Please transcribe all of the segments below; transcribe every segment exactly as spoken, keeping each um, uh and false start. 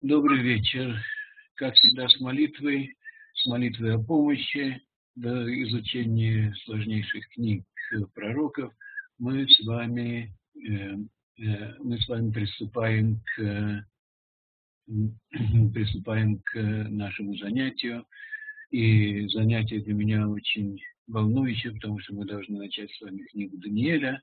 Добрый вечер. Как всегда, с молитвой, с молитвой о помощи, до изучения сложнейших книг э, пророков, мы с вами, э, э, мы с вами приступаем к, э, м, приступаем к нашему занятию. И занятие для меня очень волнующее, потому что мы должны начать с вами книгу Даниэля.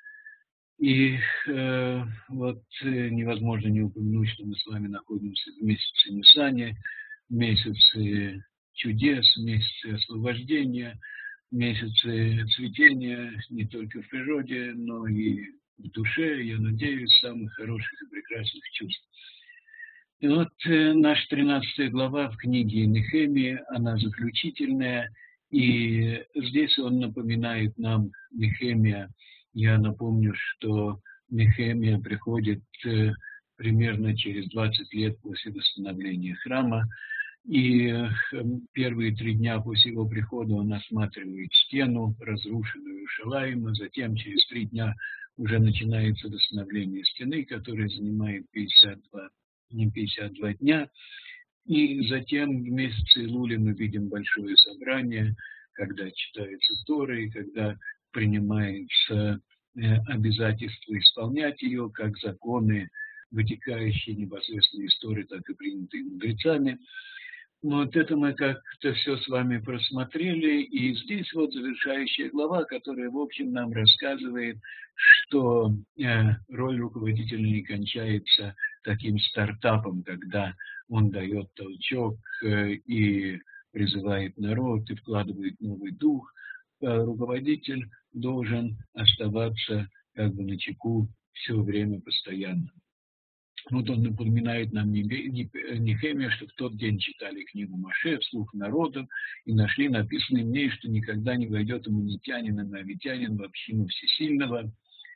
И э, вот э, невозможно не упомянуть, что мы с вами находимся в месяце Нисане, месяце чудес, месяце освобождения, месяце цветения не только в природе, но и в душе, я надеюсь, самых хороших и прекрасных чувств. И вот э, наша тринадцатая глава в книге Нехемии, она заключительная, и здесь он напоминает нам, Нехемия, я напомню, что Нехемия приходит э, примерно через двадцать лет после восстановления храма, и э, первые три дня после его прихода он осматривает стену, разрушенную Шалаима, затем через три дня уже начинается восстановление стены, которая занимает пятьдесят два не пятьдесят два дня. И затем в месяце Илуля мы видим большое собрание, когда читается Тора, и когда принимается э, обязательство исполнять ее, как законы, вытекающие непосредственно из Торы, так и принятые мудрецами. Вот это мы как-то все с вами просмотрели, и здесь вот завершающая глава, которая, в общем, нам рассказывает, что э, роль руководителя не кончается таким стартапом, когда он дает толчок э, и призывает народ, и вкладывает новый дух. Э, руководитель должен оставаться как бы начеку все время постоянно. Вот он напоминает нам Нехемия, что в тот день читали книгу Моше вслух народом и нашли написанное в ней, что никогда не войдет аммонитянин и моавитянин в общину всесильного.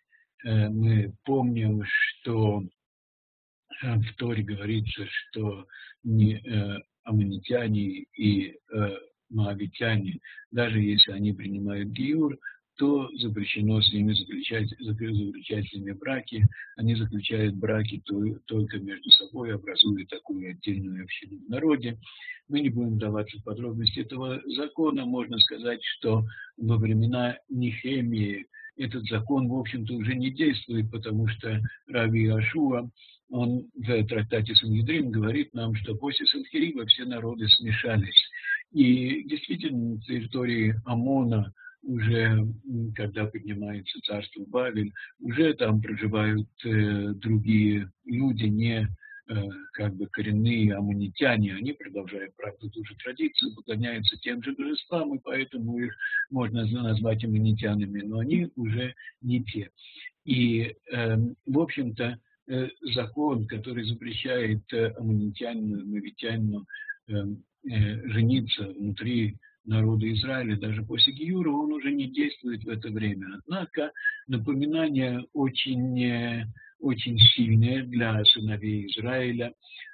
Мы помним, что в Торе говорится, что не аммонитяне и моавитяне, даже если они принимают гиур, то запрещено с ними заключать, заключать с ними браки. Они заключают браки только между собой, образуя такую отдельную общину в народе. Мы не будем вдаваться в подробности этого закона. Можно сказать, что во времена Нехемии этот закон, в общем-то, уже не действует, потому что Раби Иошуа, он в трактате Сангедрин говорит нам, что после Санхериба все народы смешались. И действительно, на территории Амона уже, когда поднимается царство Бавель, уже там проживают э, другие люди, не э, как бы коренные аммонитяне. Они продолжают, правда, ту же традицию, поклоняются тем же божествам, и поэтому их можно назвать аммонитянами, но они уже не те. И, э, в общем-то, э, закон, который запрещает э, аммонитянину, моавитянину э, э, жениться внутри народа Израиля, даже после Гиюра, он уже не действует в это время. Однако напоминание очень, очень сильное для сыновей Израиля,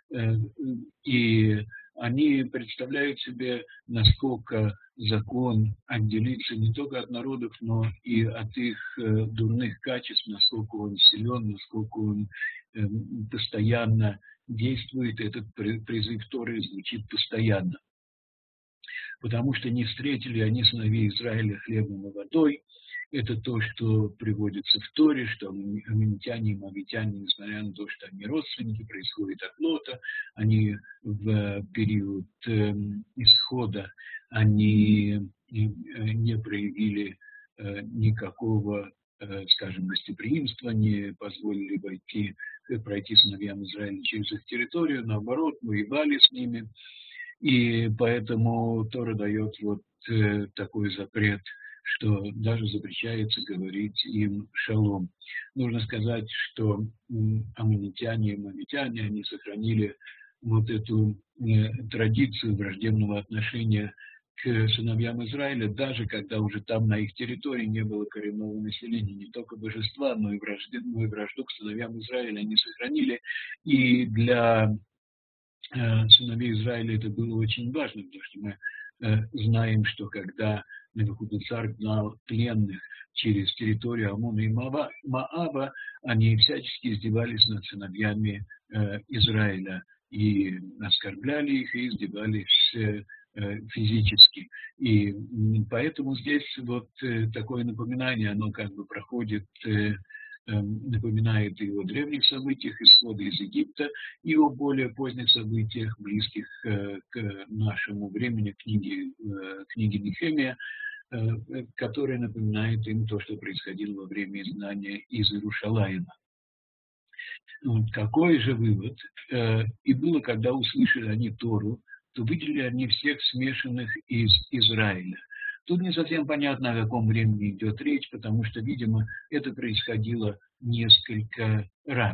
и они представляют себе, насколько закон отделится не только от народов, но и от их дурных качеств, насколько он силен, насколько он постоянно действует. Этот призыв Торы звучит постоянно. Потому что не встретили они сыновей Израиля хлебом и водой. Это то, что приводится в Торе, что аммонитяне и моавитяне, несмотря на то, что они родственники, происходят от Лота, они в период э, исхода, они не проявили э, никакого, э, скажем, гостеприимства, не позволили войти, пройти сыновьям Израиля через их территорию, наоборот, воевали с ними. И поэтому Тора дает вот э, такой запрет, что даже запрещается говорить им шалом. Нужно сказать, что аммонитяне и моавитяне, они сохранили вот эту э, традицию враждебного отношения к сыновьям Израиля, даже когда уже там на их территории не было коренного населения, не только божества, но и вражду, но и вражду к сыновьям Израиля они сохранили. И для сыновей Израиля это было очень важно, потому что мы э, знаем, что когда Навуходоносор гнал пленных через территорию Амона и Моаба, они всячески издевались над сыновьями э, Израиля. и оскорбляли их, и издевались физически. И поэтому здесь вот такое напоминание, оно как бы проходит, напоминает и о древних событиях, исхода из Египта, и о более поздних событиях, близких к нашему времени, книги, книги Нехемия, которая напоминает им то, что происходило во время изгнания из Иерушалаима. Вот какой же вывод? И было, когда услышали они Тору, то видели они всех смешанных из Израиля. Тут не совсем понятно, о каком времени идет речь, потому что, видимо, это происходило несколько раз.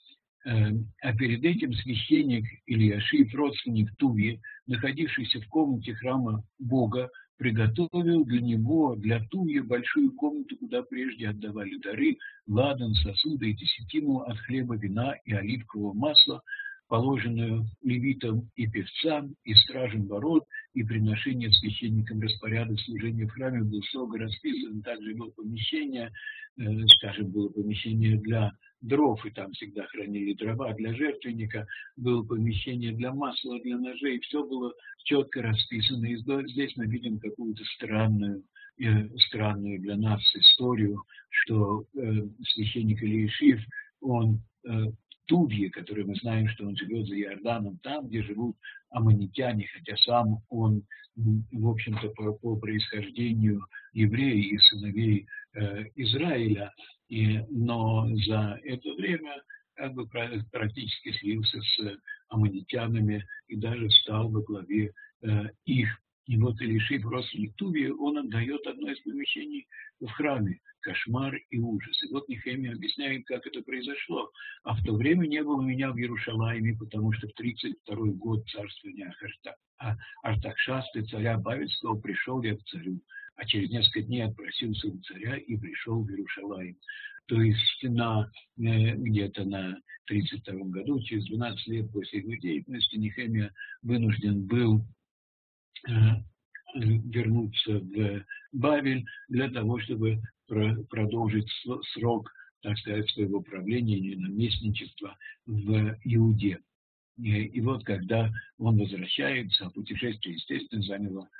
А перед этим священник Элиашив, родственник Туви, находившийся в комнате храма Бога, приготовил для него, для Туви, большую комнату, куда прежде отдавали дары, ладан, сосуды и десятину от хлеба, вина и оливкового масла, положенную левитам и певцам, и стражам ворот, и приношение священникам распорядок служения в храме был строго расписан. Также было помещение, скажем, было помещение для дров, и там всегда хранили дрова для жертвенника, было помещение для масла, для ножей, все было четко расписано. И здесь мы видим какую-то странную, странную для нас историю, что священник Элиашив, он Тувье, который мы знаем, что он живет за Иорданом, там, где живут аммонитяне, хотя сам он, в общем-то, по, по происхождению еврей и сыновей э, Израиля, и, но за это время как бы практически слился с аммонитянами и даже стал во главе э, их. И вот Элиашив, родственник Тувье, он отдает одно из помещений в храме. Кошмар и ужас. И вот Нехемия объясняет, как это произошло. А в то время не было меня в Иерушалайме, потому что в тридцать второй год царствования Артахшасты, царя Бавельского, пришел я к царю, а через несколько дней отпросился у царя и пришел в Иерушалаим. То есть на, где-то на тридцать втором году, через двенадцать лет после его деятельности, Нехемия вынужден был вернуться в Бавель для того, чтобы продолжить срок, так сказать, своего правления или наместничества в Иуде. И вот когда он возвращается, а путешествие, естественно, заняло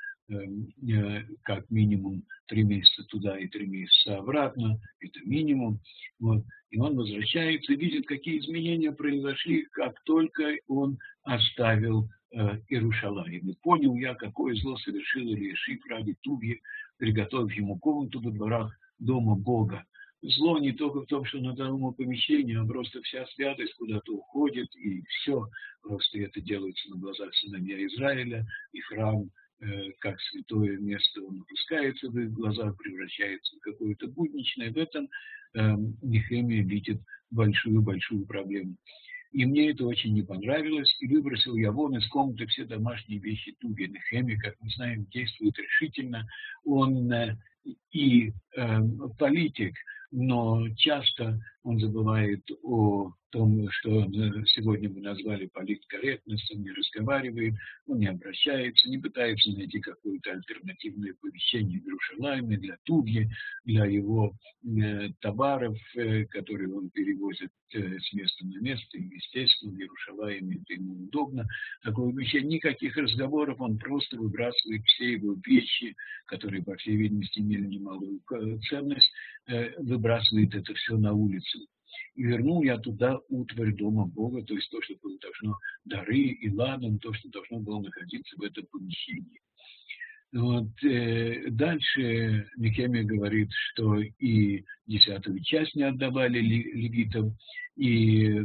как минимум три месяца туда и три месяца обратно, это минимум. Вот. И он возвращается и видит, какие изменения произошли, как только он оставил э, Иерушалаим. И понял я, какое зло совершил Элиашив ради Тувьи, приготовив ему комнату во дворах дома Бога. Зло не только в том, что надо ему помещение, а просто вся святость куда-то уходит, и все. Просто это делается на глазах сыновья Израиля, и храм, как святое место, он опускается в их глазах, превращается в какое-то будничное. В этом э, Нехемия видит большую-большую проблему. И мне это очень не понравилось, и выбросил я вон из комнаты все домашние вещи Тувьи. Нехемия, как мы знаем, действует решительно. Он э, и э, политик, но часто он забывает о том, что сегодня мы назвали политкорректность, он не разговаривает, он не обращается, не пытается найти какое-то альтернативное помещение в Иерушалайме для Тувьи, для его э, товаров, э, которые он перевозит э, с места на место, и, естественно, в Иерушалайме это ему удобно. Такое помещение, никаких разговоров, он просто выбрасывает все его вещи, которые, по всей видимости, имели немалую ценность, э, выбрасывает это все на улицу. И вернул я туда утварь дома Бога, то есть то, что было должно, дары и ладан, то, что должно было находиться в этом помещении. Вот, э, дальше Нехемия говорит, что и десятую часть не отдавали левитам, и,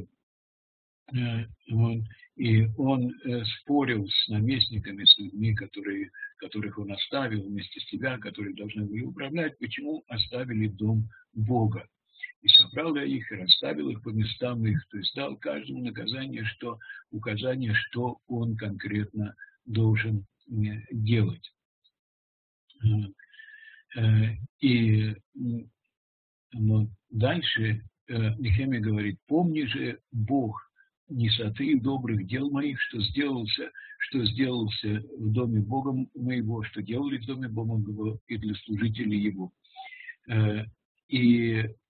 э, вот, и он э, спорил с наместниками, с людьми, которые, которых он оставил вместе с себя, которые должны были управлять, почему оставили дом Бога. И собрал я их, и расставил их по местам их, то есть дал каждому наказание, что, указание, что он конкретно должен делать. И но дальше Нехемия говорит: помни же, Бог, не сотри добрых дел моих, что сделался, что сделался в доме Бога моего, что делали в доме Бога моего и для служителей его. И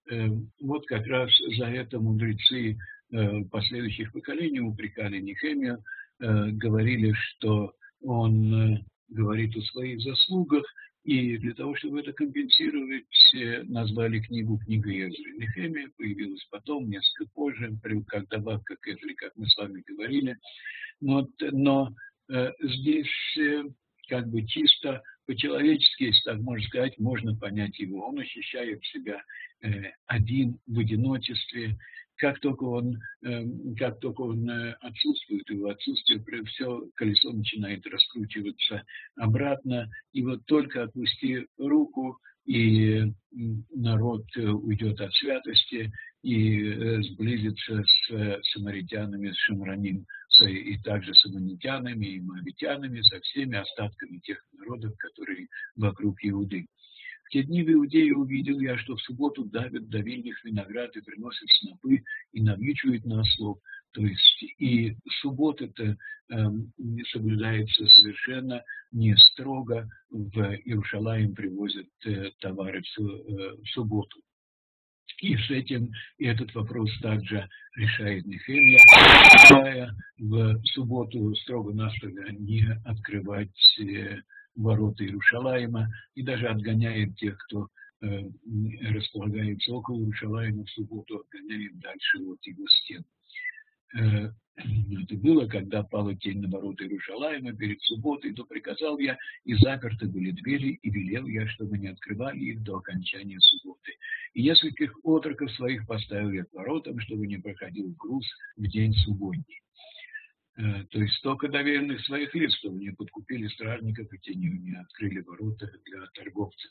Вот как раз за это мудрецы последующих поколений упрекали Нехемию, говорили, что он говорит о своих заслугах, и для того, чтобы это компенсировать, назвали книгу книгой Эзры. Нехемия появилась потом, несколько позже, как добавка к Эзре, как мы с вами говорили. Но, но э, здесь э, как бы чисто по-человечески, если так можно сказать, можно понять его. Он ощущает себя э, один в одиночестве. Как только он, э, как только он э, отсутствует, его отсутствие, все колесо начинает раскручиваться обратно. И вот только отпусти руку, и народ уйдет от святости и сблизится с самаритянами, с шамраним, и также с аммонитянами и моавитянами, со всеми остатками тех народов, которые вокруг Иуды. В те дни в Иудее увидел я, что в субботу давят давильных виноград и приносят снопы и навьючивают на ослов. То есть и суббота-то э, соблюдается совершенно не строго. В Иерушалаим привозят э, товары в, э, в субботу. И с этим и этот вопрос также решает Нехемия, в субботу строго-настрого не открывать э, ворота Иерушалаима и даже отгоняет тех, кто э, располагается около Иерушалаима в субботу, отгоняет дальше от его стен. Э, это было, когда пала тень на ворота Иерушалаима перед субботой, то приказал я, и заперты были двери, и велел я, чтобы не открывали их до окончания субботы. И нескольких отроков своих поставил я к воротам, чтобы не проходил груз в день субботний. То есть столько доверенных своих лиц, чтобы не подкупили стражников, и те не, не открыли ворота для торговцев.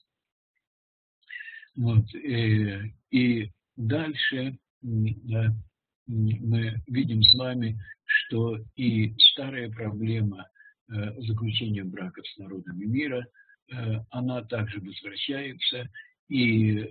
Вот. И, и дальше да, мы видим с вами, что и старая проблема заключения браков с народами мира, она также возвращается, и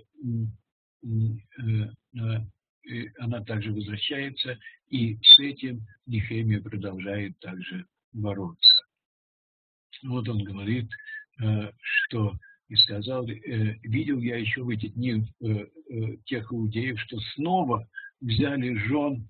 она также возвращается, и с этим Нехемия продолжает также бороться. Вот он говорит, что и сказал, видел я еще в эти дни тех иудеев, что снова взяли жен,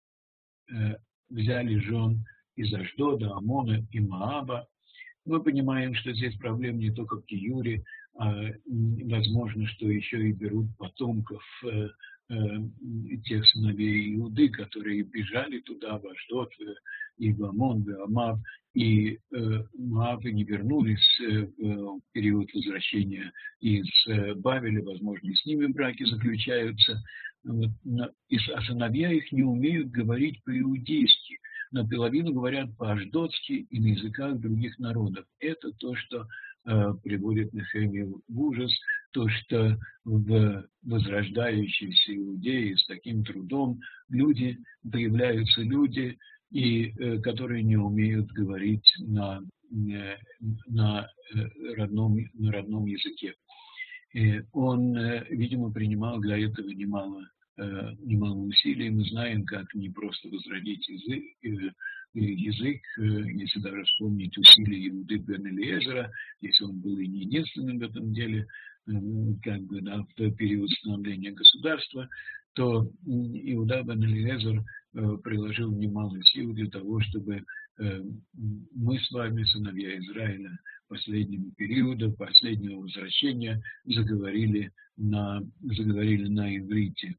взяли жен из Ашдода, Амона и Моаба. Мы понимаем, что здесь проблема не только в Гиюре, а возможно, что еще и берут потомков э, э, тех сыновей Иуды, которые бежали туда, в Ашдод, и в Амон, в Моаб, и э, Моабы не вернулись э, в период возвращения из э, Бавеля, возможно, и с ними браки заключаются, вот, и, а сыновья их не умеют говорить по-иудейски. Наполовину говорят по-ашдотски и на языках других народов. Это то, что э, приводит Нехемию в ужас, то, что в возрождающейся Иудее с таким трудом люди, появляются люди, и, э, которые не умеют говорить на, э, на, родном, на родном языке. И он, э, видимо, принимал для этого немало немало усилий. Мы знаем, как не просто возродить язык, язык, если даже вспомнить усилия Иуды бен Элиезера, если он был и не единственным в этом деле, как бы, да, в период становления государства, то Иуда бен Элиезер приложил немало сил для того, чтобы мы с вами, сыновья Израиля, последнего периода, последнего возвращения, заговорили на, заговорили на иврите.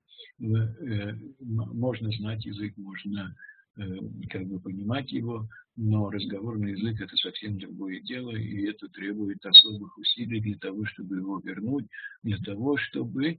Можно знать язык, можно как бы понимать его, но разговорный язык – это совсем другое дело, и это требует особых усилий для того, чтобы его вернуть, для того, чтобы,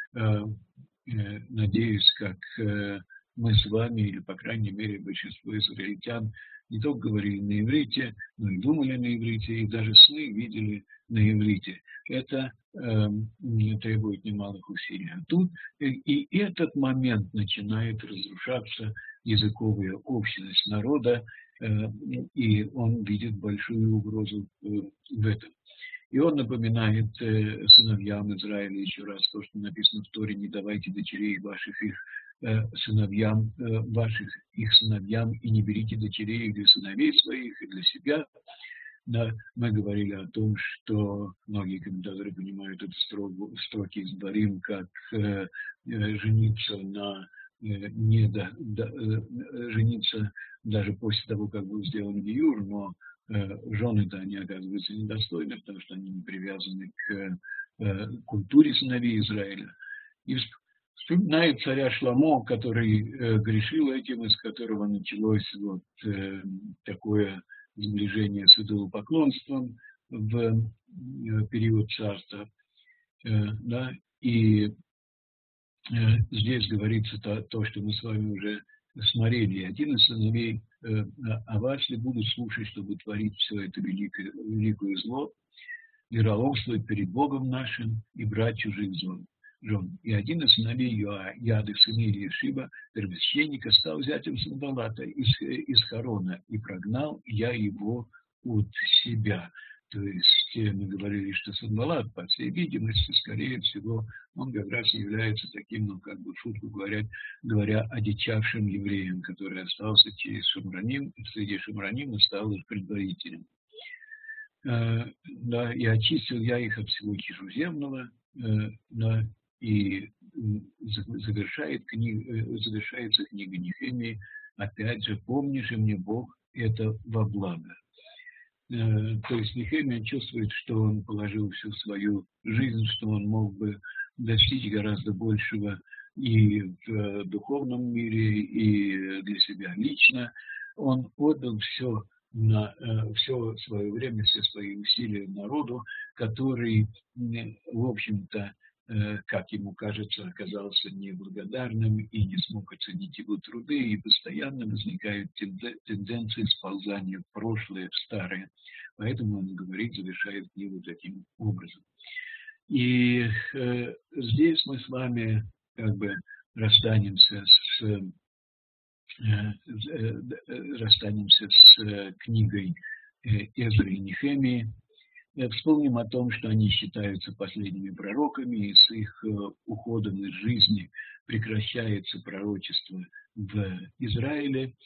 надеюсь, как мы с вами, или, по крайней мере, большинство израильтян, не только говорили на иврите, но и думали на иврите, и даже сны видели на иврите. Это э, требует немалых усилий. А тут и, и этот момент начинает разрушаться языковая общность народа, э, и он видит большую угрозу э, в этом. И он напоминает э, сыновьям Израиля еще раз то, что написано в Торе: не давайте дочерей ваших их э, сыновьям, э, ваших их сыновьям, и не берите дочерей для сыновей своих и для себя. Да, мы говорили о том, что многие комментаторы понимают эту строгу, строки из Дворим как э, э, жениться на э, не до, до, э, жениться даже после того, как был сделан гиюр, но э, жены-то они оказываются недостойны, потому что они не привязаны к э, культуре сыновей Израиля. И вспоминает царя Шламо, который э, грешил этим, из которого началось вот э, такое сближение с идолопоклонством в э, период царства. Э, да, и э, здесь говорится то, то, что мы с вами уже смотрели. Один из сыновей э, Авасли будут слушать, чтобы творить все это великое, великое зло, и вероломствовать перед Богом нашим и брать чужих жен. И один из сыновей Яды, сын Елиашиба, первосвященника, стал зятем Санбалата из, из Харона, и прогнал я его от себя. То есть мы говорили, что Санбалат, по всей видимости, скорее всего, он как раз является таким, ну, как бы, шутку говоря, говоря одичавшим евреем, который остался через Шамраним, среди Шамраним и стал их предводителем. Да, и очистил я их от всего чужеземного, да, и завершает книга, завершается книга Нехемии, опять же, помни же мне, Бог, это во благо. То есть Нехемия чувствует, что он положил всю свою жизнь, что он мог бы достичь гораздо большего и в духовном мире, и для себя лично. Он отдал все на все свое время, все свои усилия народу, который, в общем-то, как ему кажется, оказался неблагодарным и не смог оценить его труды, и постоянно возникают тенденции сползания в прошлое, в старое. Поэтому он говорит, завершает книгу таким образом. И э, здесь мы с вами как бы расстанемся с, э, э, расстанемся с э, книгой э, Эзры и Нехемии. Вспомним о том, что они считаются последними пророками, и с их уходом из жизни прекращается пророчество в Израиле.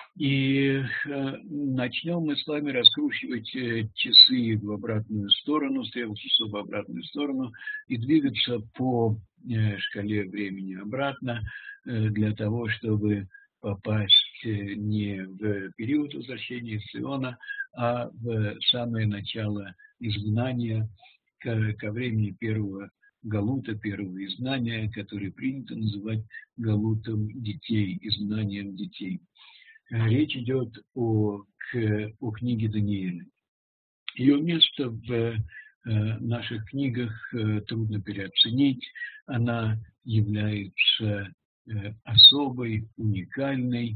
И начнем мы с вами раскручивать часы в обратную сторону, стрелки часов в обратную сторону, и двигаться по шкале времени обратно для того, чтобы попасть не в период возвращения из Сиона, а в самое начало изгнания, ко, ко времени первого галута, первого изгнания, который принято называть галутом детей, изгнанием детей. Речь идет о, к, о книге Даниила. Ее место в э, наших книгах э, трудно переоценить. Она является э, особой, уникальной.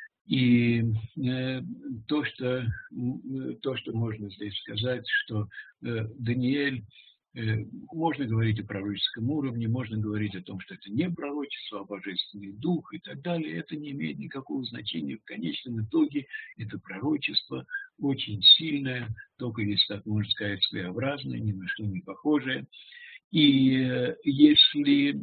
И э, то, что, то, что можно здесь сказать, что э, Даниэль, э, можно говорить о пророческом уровне, можно говорить о том, что это не пророчество, а божественный дух и так далее. Это не имеет никакого значения. В конечном итоге это пророчество очень сильное, только, если так можно сказать, своеобразное, ни на что не похожее. И э, если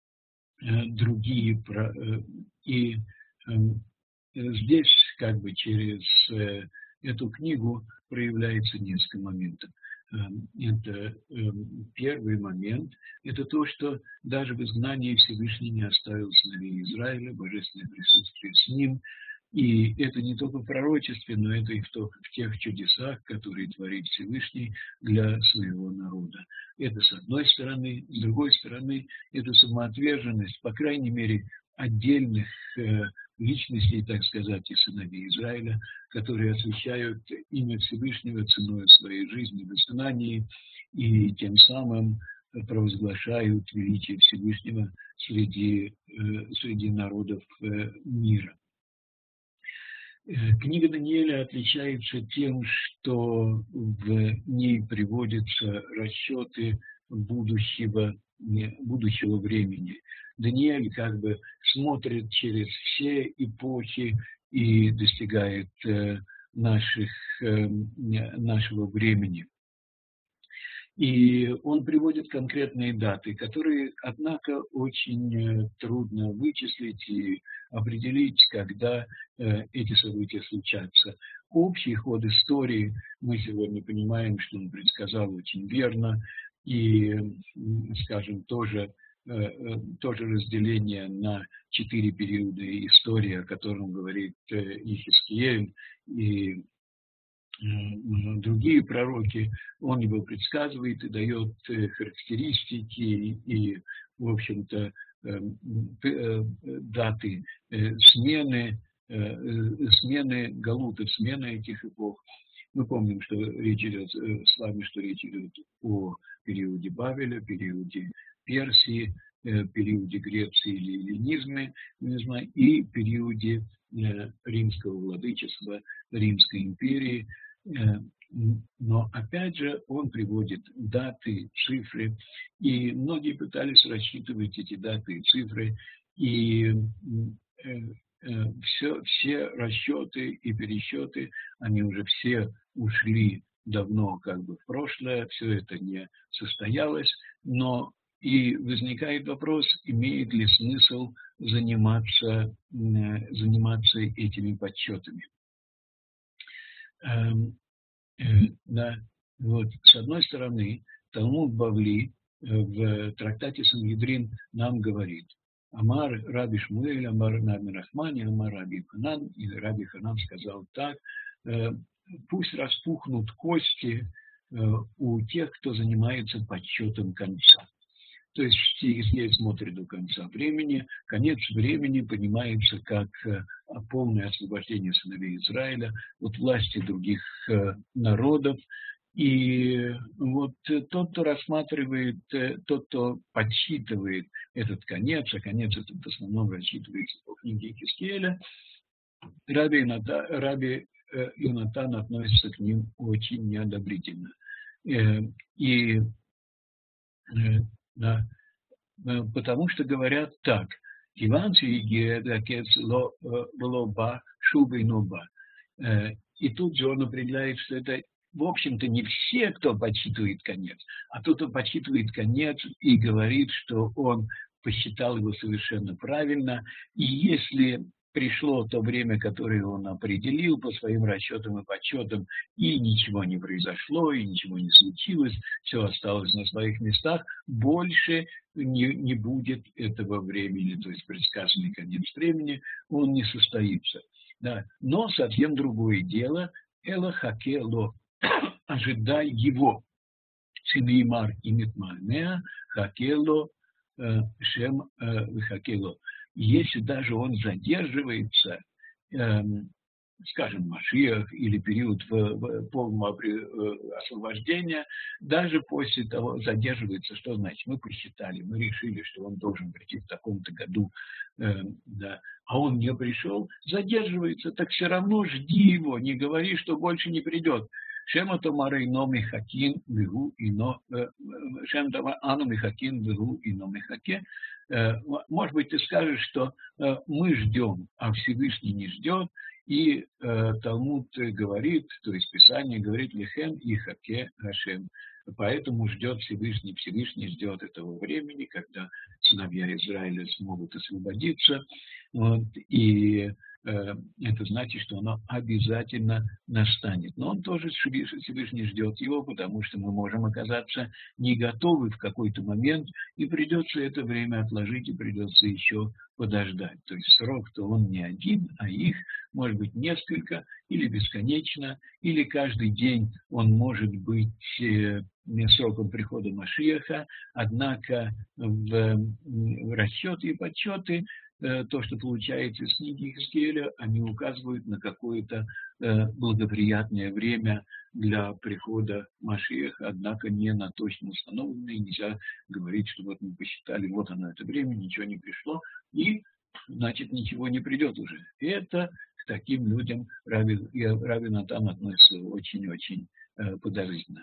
э, другие... Э, и, э, Здесь как бы через э, эту книгу проявляется несколько моментов. Э, это э, первый момент, это то, что даже в изгнании Всевышний не оставил сыновей Израиля, божественное присутствие с ним. И это не только в пророчестве, но это и в, то, в тех чудесах, которые творит Всевышний для своего народа. Это с одной стороны. С другой стороны, это самоотверженность, по крайней мере, отдельных э, личностей, так сказать, и сыновей Израиля, которые освящают имя Всевышнего ценой своей жизни в изгнании и тем самым провозглашают величие Всевышнего среди, э, среди народов э, мира. Книга Даниэля отличается тем, что в ней приводятся расчеты будущего, будущего времени. Даниэль как бы смотрит через все эпохи и достигает наших, нашего времени. И он приводит конкретные даты, которые, однако, очень трудно вычислить и определить, когда эти события случатся. Общий ход истории мы сегодня понимаем, что он предсказал очень верно, и, скажем, тоже, тоже разделение на четыре периода истории, о котором говорит Йехескиэль и другие пророки, он его предсказывает и дает характеристики и, в общем-то, даты смены, смены галутов, смены этих эпох. Мы помним, что речь идет с вами, что речь идет о периоде Бавеля, периоде Персии, периоде Греции или эллинизма и периоде римского владычества, Римской империи. Но, опять же, он приводит даты, цифры, и многие пытались рассчитывать эти даты и цифры, и все, все расчеты и пересчеты, они уже все ушли давно как бы в прошлое, все это не состоялось, но и возникает вопрос, имеет ли смысл заниматься, заниматься этими подсчетами. Да, вот, с одной стороны, Талмуд Бавли в трактате Сангедрин нам говорит: Амар Раби Шмуэль, Амар Наби Рахмани, Амар Раби Ханан, и Раби Ханан сказал так: пусть распухнут кости у тех, кто занимается подсчетом конца. То есть, если смотрит до конца времени, конец времени понимается как полное освобождение сыновей Израиля от власти других народов. И вот тот, кто рассматривает, тот, кто подсчитывает этот конец, а конец этот в основном рассчитывается по книге Йехескиэля, Раби Йонатан, Раби Йонатан относится к ним очень неодобрительно. И да, потому что говорят так: Иван Лоба, Шубы Ноба. И тут же он определяет, что это, в общем-то, не все, кто подсчитывает конец, а тот, кто подсчитывает конец и говорит, что он посчитал его совершенно правильно, и если пришло то время, которое он определил по своим расчетам и подсчетам, и ничего не произошло, и ничего не случилось, все осталось на своих местах, больше не, не будет этого времени, то есть предсказанный конец времени, он не состоится. Да. Но совсем другое дело, Эла Хакело, ожидай его, Шинеймар и Митмальмеа, Хакело, Шем Хакело. Если даже он задерживается, э, скажем, Машиах или период в, в полного освобождения, даже после того задерживается, что значит? Мы посчитали, мы решили, что он должен прийти в таком-то году, э, да, а он не пришел, задерживается, так все равно жди его, не говори, что больше не придет. Шема Томара ино михакин вегу ино Шем Томара ану михакин вегу ино михаке. Может быть, ты скажешь, что мы ждем, а Всевышний не ждет, и Талмуд говорит, то есть Писание говорит лехем и хаке Хашем. Поэтому ждет Всевышний, Всевышний ждет этого времени, когда сыновья Израиля смогут освободиться, вот, и это значит, что оно обязательно настанет. Но он тоже Всевышний ждет его, потому что мы можем оказаться не готовы в какой-то момент, и придется это время отложить, и придется еще подождать. То есть срок-то он не один, а их может быть несколько, или бесконечно, или каждый день он может быть сроком прихода Машиаха, однако в расчеты и подсчеты то, что получается из книги Йехескиэля, они указывают на какое-то благоприятное время для прихода Машиаха, однако не на точно установленное. Нельзя говорить, что вот мы посчитали, вот оно это время, ничего не пришло, и значит ничего не придет уже. И это к таким людям Раби, Раби Натан относится очень-очень подозрительно.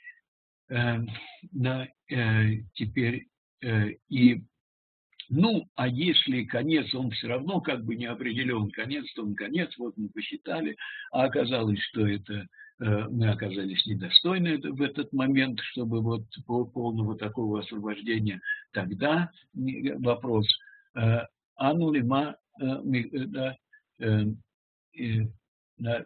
Да, теперь и Ну, а если конец, он все равно как бы не определен, конец, то он конец, вот мы посчитали, а оказалось, что это мы оказались недостойны в этот момент, чтобы вот полного такого освобождения. Тогда вопрос, ану лима, да, да,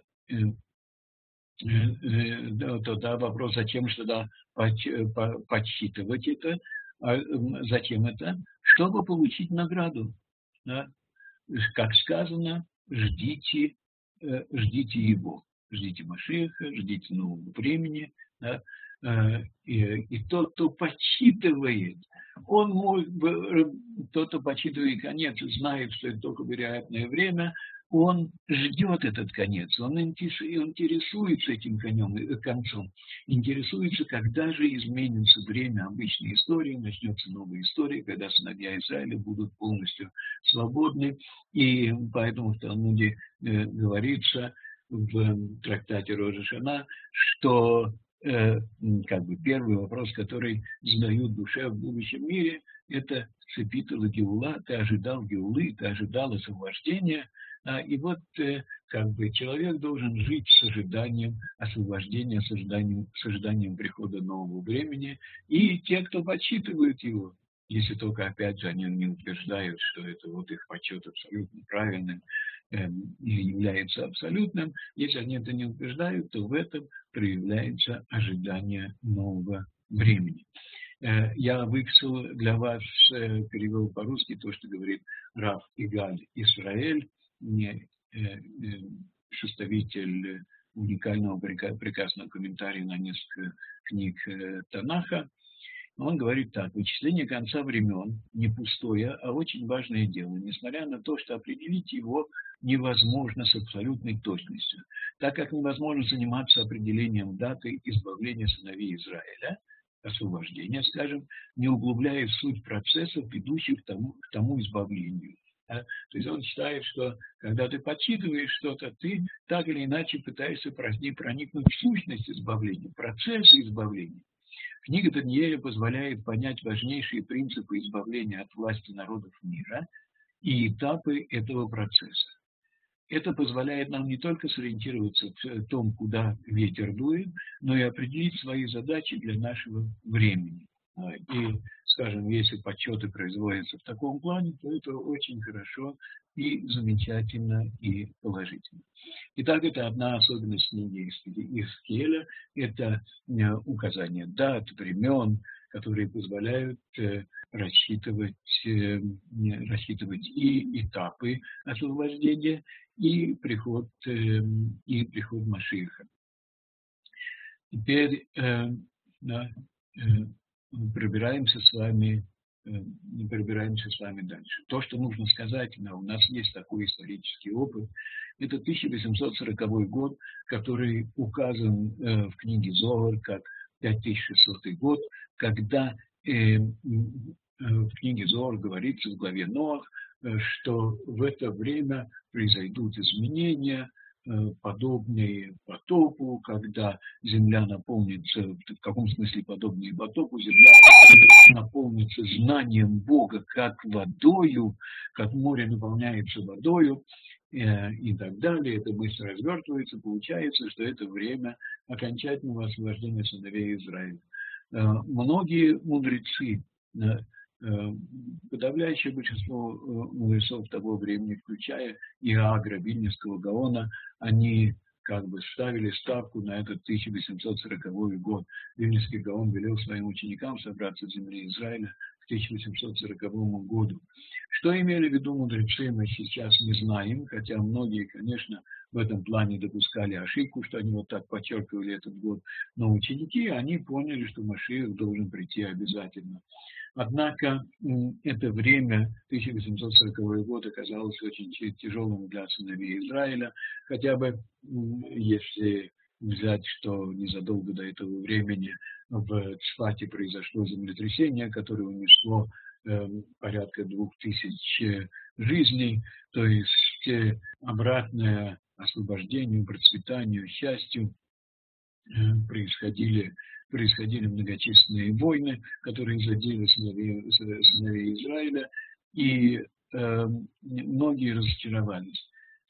тогда вопрос, зачем же тогда подсчитывать это, а зачем это? Чтобы получить награду. Да? Как сказано, ждите, ждите его, ждите Машиаха, ждите нового времени. Да? И, и тот, кто подсчитывает, он может, тот, кто подсчитывает конец, знает, что это только вероятное время, он ждет этот конец, он интересуется этим конем, концом, интересуется, когда же изменится время обычной истории, начнется новая история, когда сыновья Израиля будут полностью свободны. И поэтому в Талмуде э, говорится в трактате Рош ха-Шана, что э, как бы первый вопрос, который задают душе в будущем мире, это цепитала геула, ты ожидал геулы, ты ожидал освобождения. И вот как бы человек должен жить с ожиданием освобождения, с ожиданием, с ожиданием прихода нового времени. И те, кто подсчитывают его, если только, опять же, они не утверждают, что это вот их подсчет абсолютно правильным э, является абсолютным, если они это не утверждают, то в этом проявляется ожидание нового времени. Я выписал для вас, перевел по-русски то, что говорит Рав Игаль Исраэль, составитель уникального прекрасного комментария на несколько книг Танаха. Он говорит так: вычисление конца времен не пустое, а очень важное дело, несмотря на то, что определить его невозможно с абсолютной точностью, так как невозможно заниматься определением даты избавления сыновей Израиля, освобождения, скажем, не углубляя в суть процессов, ведущих к тому, к тому избавлению. Да? То есть он считает, что когда ты подсчитываешь что-то, ты так или иначе пытаешься проникнуть в сущность избавления, процессы избавления. Книга Даниэля позволяет понять важнейшие принципы избавления от власти народов мира и этапы этого процесса. Это позволяет нам не только сориентироваться в том, куда ветер дует, но и определить свои задачи для нашего времени. И, скажем, если подсчеты производятся в таком плане, то это очень хорошо и замечательно, и положительно. Итак, это одна особенность книги Ихскеля. Это указание дат, времен, которые позволяют рассчитывать, рассчитывать и этапы освобождения, и приход, и приход Машиаха. Теперь да, пробираемся с вами, пробираемся с вами дальше. То, что нужно сказать, да, у нас есть такой исторический опыт. Это тысяча восемьсот сороковой год, который указан в книге Зоар как пять тысяч шестисотый год, когда э, в книге Зоар говорится в главе Ноах, что в это время произойдут изменения, подобные потопу, когда земля наполнится, в каком смысле подобные потопу, земля наполнится знанием Бога, как водою, как море наполняется водою, и так далее. Это быстро развертывается, получается, что это время окончательного освобождения сыновей Израиля. Многие мудрецы, подавляющее большинство мудрецов того времени, включая Иагра, Вильнюсского Гаона, они как бы ставили ставку на этот тысяча восемьсот сороковой год. Вильнюсский Гаон велел своим ученикам собраться в земле Израиля к тысяча восемьсот сороковому году. Что имели в виду мудрецы, мы сейчас не знаем, хотя многие, конечно, в этом плане допускали ошибку, что они вот так подчеркивали этот год. Но ученики, они поняли, что Машиах должен прийти обязательно. Однако это время, тысяча восемьсот сороковой год, оказалось очень тяжелым для сыновей Израиля. Хотя бы, если взять, что незадолго до этого времени в Цфате произошло землетрясение, которое унесло э, порядка двух тысяч жизней, то есть э, обратное освобождению, процветанию, счастью э, происходили происходили многочисленные войны, которые задели сыновей, сыновей Израиля, и э, многие разочаровались.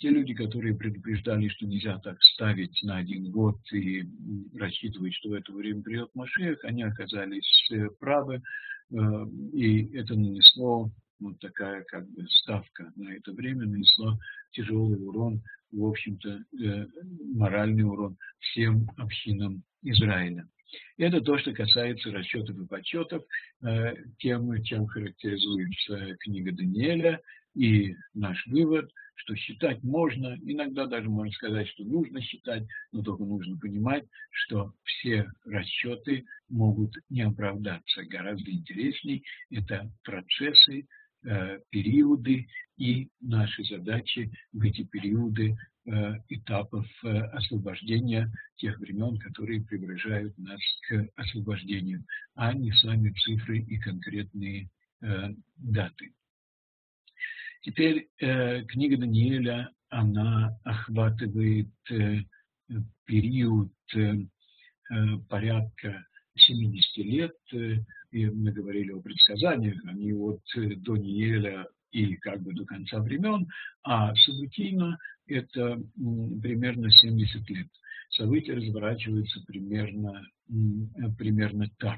Те люди, которые предупреждали, что нельзя так ставить на один год и рассчитывать, что в это время придет Машиах, они оказались правы, и это нанесло, вот такая как бы ставка на это время, нанесло тяжелый урон, в общем-то, моральный урон всем общинам Израиля. Это то, что касается расчетов и подсчетов, тем, чем характеризуется книга Даниэля, и наш вывод, что считать можно, иногда даже можно сказать, что нужно считать, но только нужно понимать, что все расчеты могут не оправдаться. Гораздо интересней это процессы, периоды и наши задачи в эти периоды этапов освобождения тех времен, которые приближают нас к освобождению, а не сами цифры и конкретные даты. Теперь э, книга Даниэля, она охватывает э, период э, порядка семидесяти лет, э, и мы говорили о предсказаниях, они от э, Даниэля и как бы до конца времен, а событийно это м, примерно семьдесят лет. События разворачиваются примерно, м, примерно так.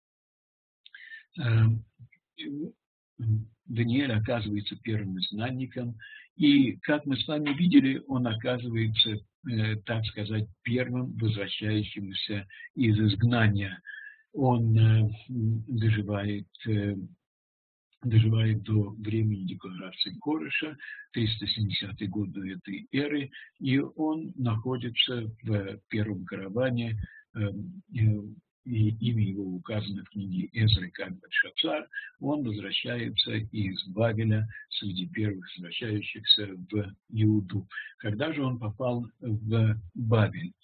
Э, Даниэль оказывается первым изгнанником, и, как мы с вами видели, он оказывается, э, так сказать, первым возвращающимся из изгнания. Он э, доживает, э, доживает до времени декларации Кореша, триста семидесятый год до этой эры, и он находится в первом караване, э, э, и имя его указано в книге Эзры как Бельшацар. Он возвращается из Бавеля среди первых возвращающихся в Иуду. Когда же он попал в Бавель?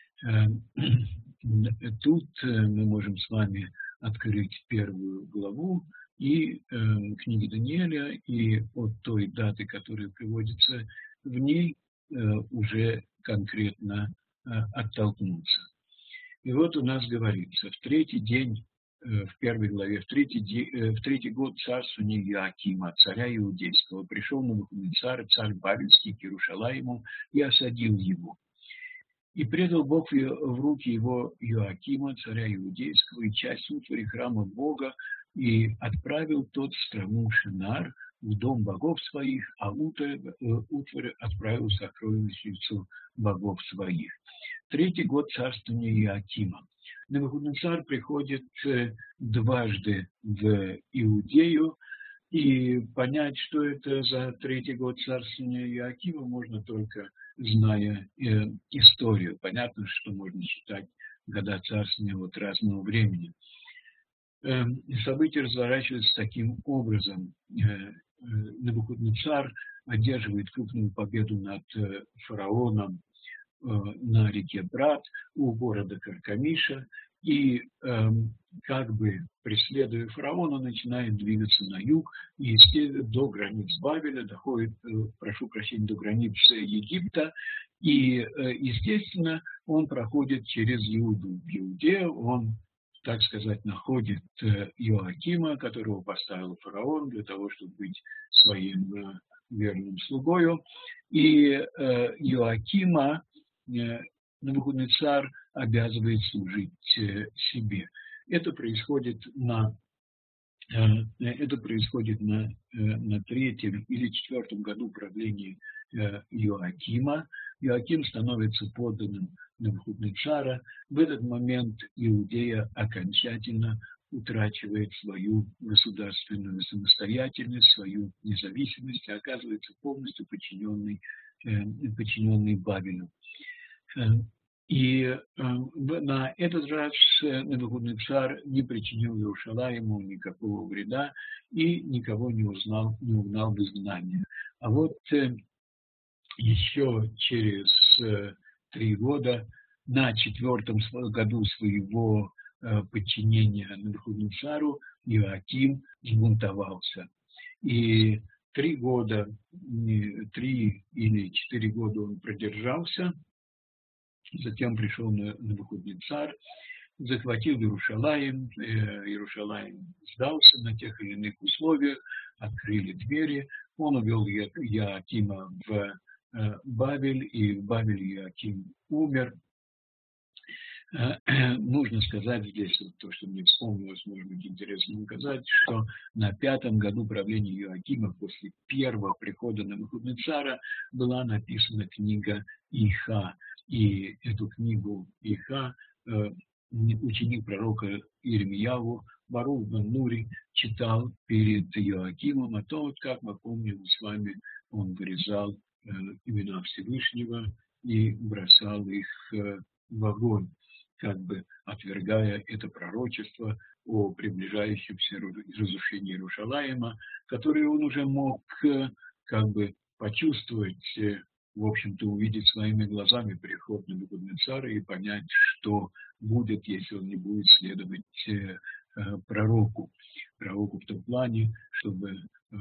Тут мы можем с вами открыть первую главу и книги Даниэля, и от той даты, которая приводится в ней, уже конкретно оттолкнуться. И вот у нас говорится, в третий день, в первой главе, в третий, день, в третий год царствования Иоакима, царя Иудейского, пришел Навуходоносор, царь Бавельский, к Иерушалаиму и осадил его. И предал Бог в руки его Иоакима, царя Иудейского, и часть утвари храма Бога, и отправил тот в страну Шинар, в дом богов своих, а утварь, утварь отправил в сокровищницу богов своих. Третий год царствования Иоакима. Навуходоносор приходит дважды в Иудею, и понять, что это за третий год царствования Иоакима, можно только зная э, историю. Понятно, что можно считать года царствования от разного времени. Э, события разворачиваются таким образом. Э, Навуходоносор одерживает крупную победу над э, фараоном на реке Брат у города Каркамиша, и э, как бы преследуя фараона, начинает двигаться на юг, и до границ Бавеля, доходит, прошу прощения, до границ Египта, и, э, естественно, он проходит через Иуду. В Иуде он, так сказать, находит Иоакима, которого поставил фараон для того, чтобы быть своим э, верным слугою, и э, Иоакима Навуходоносор обязывает служить себе. Это происходит на, это происходит на, на третьем или четвертом году правления Иоакима. Иоаким становится подданным Навуходоносора. В этот момент Иудея окончательно утрачивает свою государственную самостоятельность, свою независимость и оказывается полностью подчиненной, подчиненной Бавелю. И на этот раз Навуходоносор не причинил Иерушалаиму никакого вреда и никого не узнал, не угнал в изгнание. А вот еще через три года, на четвертом году своего подчинения Навуходоносору, Иоаким взбунтовался. И три года, три или четыре года он продержался. Затем пришел Навуходоносор, захватил Иерушалаим, Иерушалаим сдался на тех или иных условиях, открыли двери, он увел Иоакима в Бавель, и в Бавеле Иоаким умер. Нужно сказать здесь, вот то, что мне вспомнилось, может быть, интересно указать, что на пятом году правления Иоакима, после первого прихода Навуходоносора, была написана книга Иха. И эту книгу Иха э, ученик пророка Иеремияву Барух бен Нури читал перед Иоакимом о том, как мы помним с вами, он вырезал э, имена Всевышнего и бросал их э, в огонь, как бы отвергая это пророчество о приближающемся разрушении Иерушалаима, которое он уже мог как бы почувствовать, в общем-то, увидеть своими глазами приход Навуходоносора и понять, что будет, если он не будет следовать пророку. Пророку в том плане, чтобы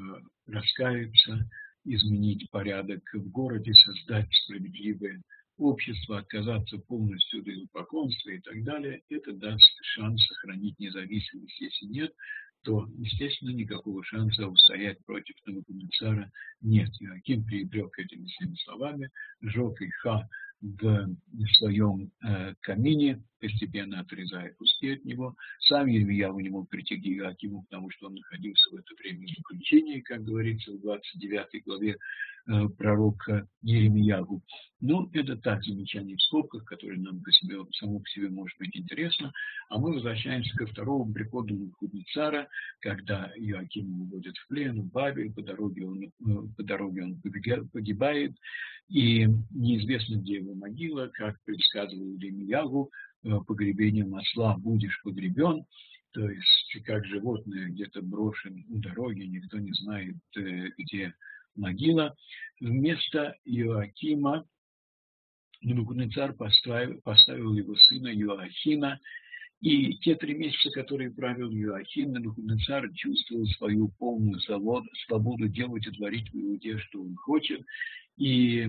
раскаяться, изменить порядок в городе, создать справедливое общество, отказаться полностью от идолопоклонства и так далее, это даст шанс сохранить независимость. Если нет, то, естественно, никакого шанса устоять против Навуходоносора нет. Иоаким пренебрег этими всеми словами, сжег Иха в своем э, камине, постепенно отрезая куски от него. Сам Иеремияу не мог прийти к Иоакиму, потому что он находился в это время в заключении, как говорится в двадцать девятой главе э, пророка Иеремияу. Ну, это так, замечание в скобках, которое нам по себе, само по себе может быть интересно. А мы возвращаемся ко второму приходу Навуходоносора, когда Иоаким уводят в плен в Бавель, по дороге он, по дороге он погибает, и неизвестно, где его могила, как предсказывал Иеремияу, погребением осла будешь погребен, то есть как животное где-то брошен у дороги, никто не знает, где могила. Вместо Иоакима Навуходоносор поставил, поставил его сына Иоахина, и те три месяца, которые правил Иоахин, Навуходоносор чувствовал свою полную свободу делать и творить в Иуде, что он хочет. И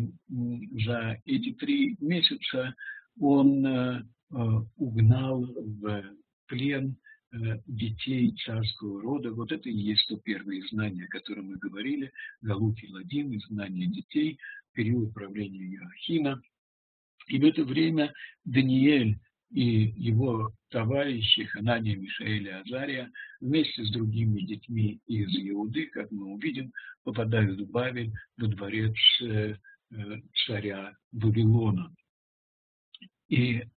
за эти три месяца он э, угнал в плен э, детей царского рода. Вот это и есть то первое знание, о котором мы говорили, Галут и Ладим, изгнание детей, период правления Иоахина. И в это время Даниэль и его товарищи Ханания, Мишаэль и Азария вместе с другими детьми из Иуды, как мы увидим, попадают в Бавель, во дворец э, царя Вавилона. И э,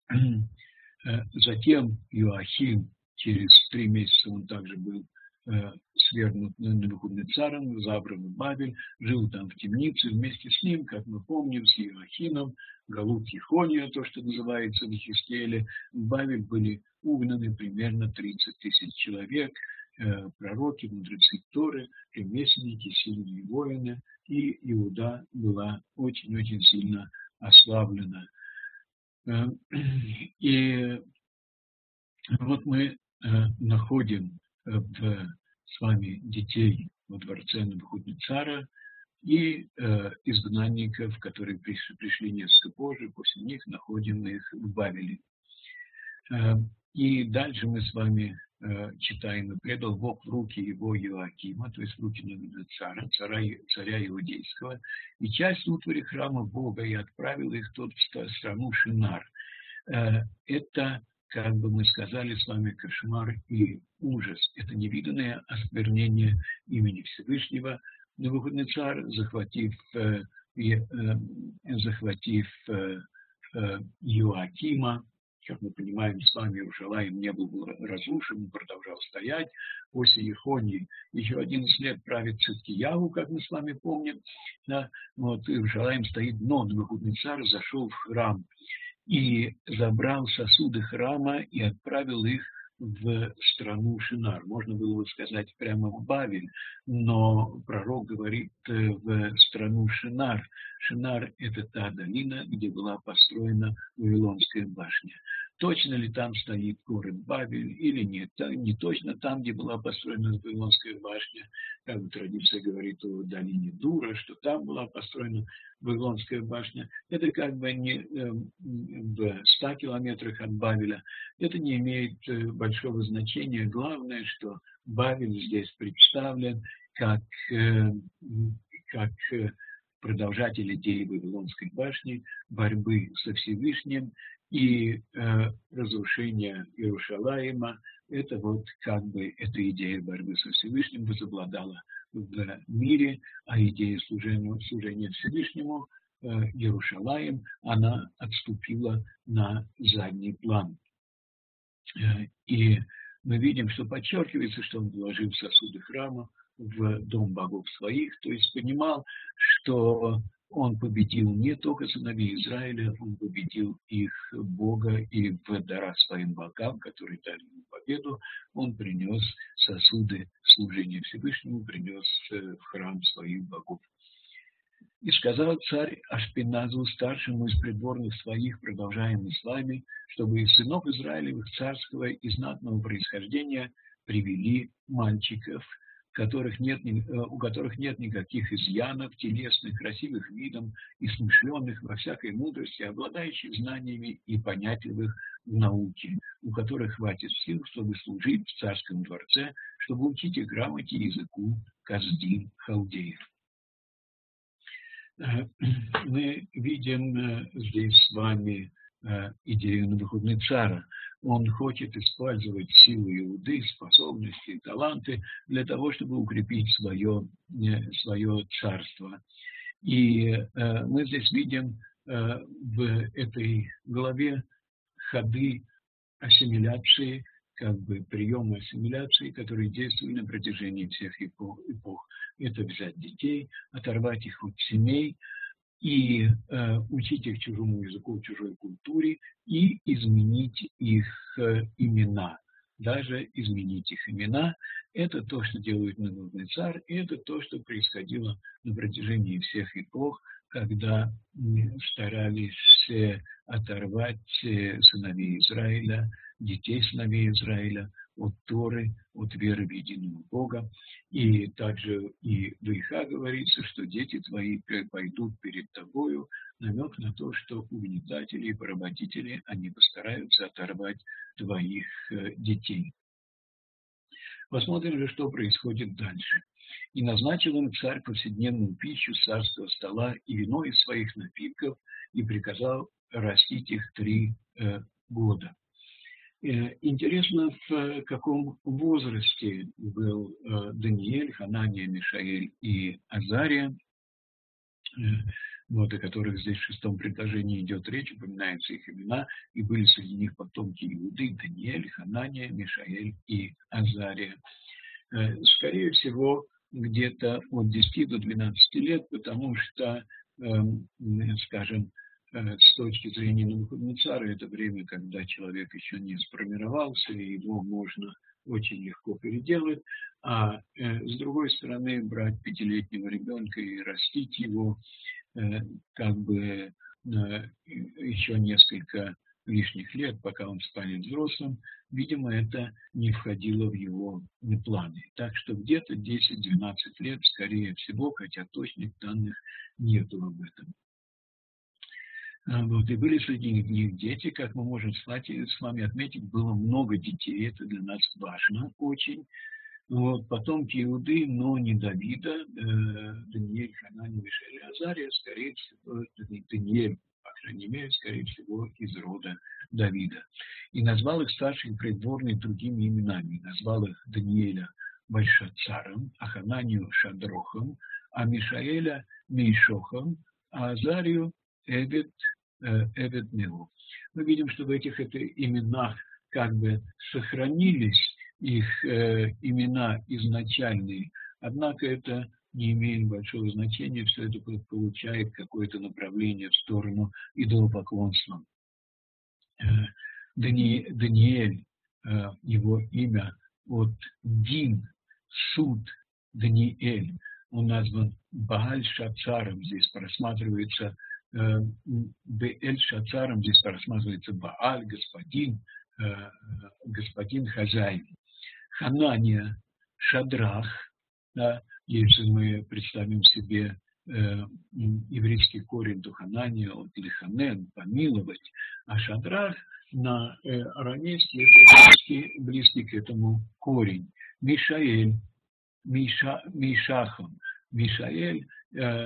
затем Иоахим, через три месяца он также был э, свергнут Навуходоносором, забран в Бавель, жил там в темнице вместе с ним, как мы помним, с Иоахином, Галут Ехония, то, что называется в Ехескеле. В Бавель были угнаны примерно тридцать тысяч человек, э, пророки, мудрецы Торы, ремесленники, сильные воины, и Иуда была очень-очень сильно ослаблена. Э, и вот мы э, находим в, с вами детей во дворце Навуходоносора и э, изгнанников, которые пришли, пришли несколько позже, после них находим их в Бавеле. Э, и дальше мы с вами э, читаем: «И предал Бог в руки его Иоакима», то есть в руки Навуходоносора, царя, царя Иудейского, и часть утвари храма Бога, и отправил их тот в страну Шинар. Э, это, как бы мы сказали с вами, кошмар и ужас. Это невиданное осквернение имени Всевышнего. Навуходоносор, захватив, э, э, захватив э, э, Иоакима, как мы понимаем с вами, Иерушалаим не был разрушен, он продолжал стоять. После Ехонии еще одиннадцать лет правит Циткияву, как мы с вами помним. Да? Вот Иерушалаим стоит, но Навуходоносор зашел в храм и забрал сосуды храма и отправил их в страну Шинар. Можно было бы сказать прямо в Бавель, но пророк говорит в страну Шинар. Шинар – это та долина, где была построена Вавилонская башня. Точно ли там стоит город Бавель или нет? Не точно там, где была построена Вавилонская башня. Как бы традиция говорит о долине Дура, что там была построена Вавилонская башня. Это как бы не в ста километрах от Бавеля. Это не имеет большого значения. Главное, что Бавель здесь представлен как, как продолжатель идеи Вавилонской башни, борьбы со Всевышним, и э, разрушение Иерушалаима. Это вот как бы эта идея борьбы со Всевышним возобладала в мире, а идея служения, служения Всевышнему, э, Иерушалаим, она отступила на задний план. Э, и мы видим, что подчеркивается, что он вложил в сосуды храма в дом богов своих, то есть понимал, что он победил не только сыновей Израиля, он победил их Бога, и в дара своим богам, которые дали ему победу, он принес сосуды служения Всевышнему, принес в храм своих богов. И сказал царь Ашпеназу, старшему из придворных своих, продолжаем с вами, чтобы из сынов Израилевых царского и знатного происхождения привели мальчиков, которых нет, у которых нет никаких изъянов, телесных, красивых видом и смышленных во всякой мудрости, обладающих знаниями и понятливых в науке, у которых хватит сил, чтобы служить в царском дворце, чтобы учить их грамоте и языку каздин халдеев. Мы видим здесь с вами идею Навуходоносора. Он хочет использовать силы Иуды, способности, таланты для того, чтобы укрепить свое, свое царство. И мы здесь видим в этой главе ходы ассимиляции, как бы приемы ассимиляции, которые действуют на протяжении всех эпох. Это взять детей, оторвать их от семей и э, учить их чужому языку, чужой культуре и изменить их э, имена. Даже изменить их имена. Это то, что делает Навуходоносор, и это то, что происходило на протяжении всех эпох, когда старались э, оторвать э, сыновей Израиля, детей сыновей Израиля от Торы, от веры в единого Бога. И также и в Иха говорится, что дети твои пойдут перед тобою, намек на то, что угнетатели и поработители, они постараются оторвать твоих детей. Посмотрим же, что происходит дальше. «И назначил им царь повседневную пищу с царского стола и вино из своих напитков, и приказал растить их три э, года». Интересно, в каком возрасте был Даниэль, Ханания, Мишаэль и Азария, вот, о которых здесь в шестом предложении идет речь, упоминаются их имена, и были среди них потомки Иуды, Даниэль, Ханания, Мишаэль и Азария. Скорее всего, где-то от десяти до двенадцати лет, потому что, скажем, с точки зрения Навуходоносора, это время, когда человек еще не сформировался, и его можно очень легко переделать. А э, с другой стороны, брать пятилетнего ребенка и растить его э, как бы э, еще несколько лишних лет, пока он станет взрослым, видимо, это не входило в его планы. Так что где-то десять-двенадцать лет, скорее всего, хотя точных данных нету об этом. Вот, и были среди них дети, как мы можем с вами отметить, было много детей, это для нас важно очень. Вот, потомки Иуды, но не Давида, э, Даниэль, Ханания, Мишаэль, Азария, скорее всего, Даниэль, по крайней мере, скорее всего, из рода Давида. И назвал их старших придворных другими именами. Назвал их Даниэля Большацаром, а Хананию Шадрохом, а Мишаэля Мейшохом, а Азарию Эвед, Эвед Неву. Мы видим, что в этих это, именах как бы сохранились их э, имена изначальные, однако это не имеет большого значения, все это получает какое-то направление в сторону идолопоклонства. Э, Дани, Даниэль, э, его имя от Дин, суд, Даниэль, он назван Бааль-Шацаром, здесь просматривается Беэль-Шацаром, здесь просматривается Бааль, господин, э, господин хозяин. Ханания, Шадрах, да, если мы представим себе э, еврейский корень, то Ханания от Лиханен, помиловать, а Шадрах на э, арамейский это близкий, близкий к этому корень. Мишаэль, Миша, Мишахом, Мишаэль, э,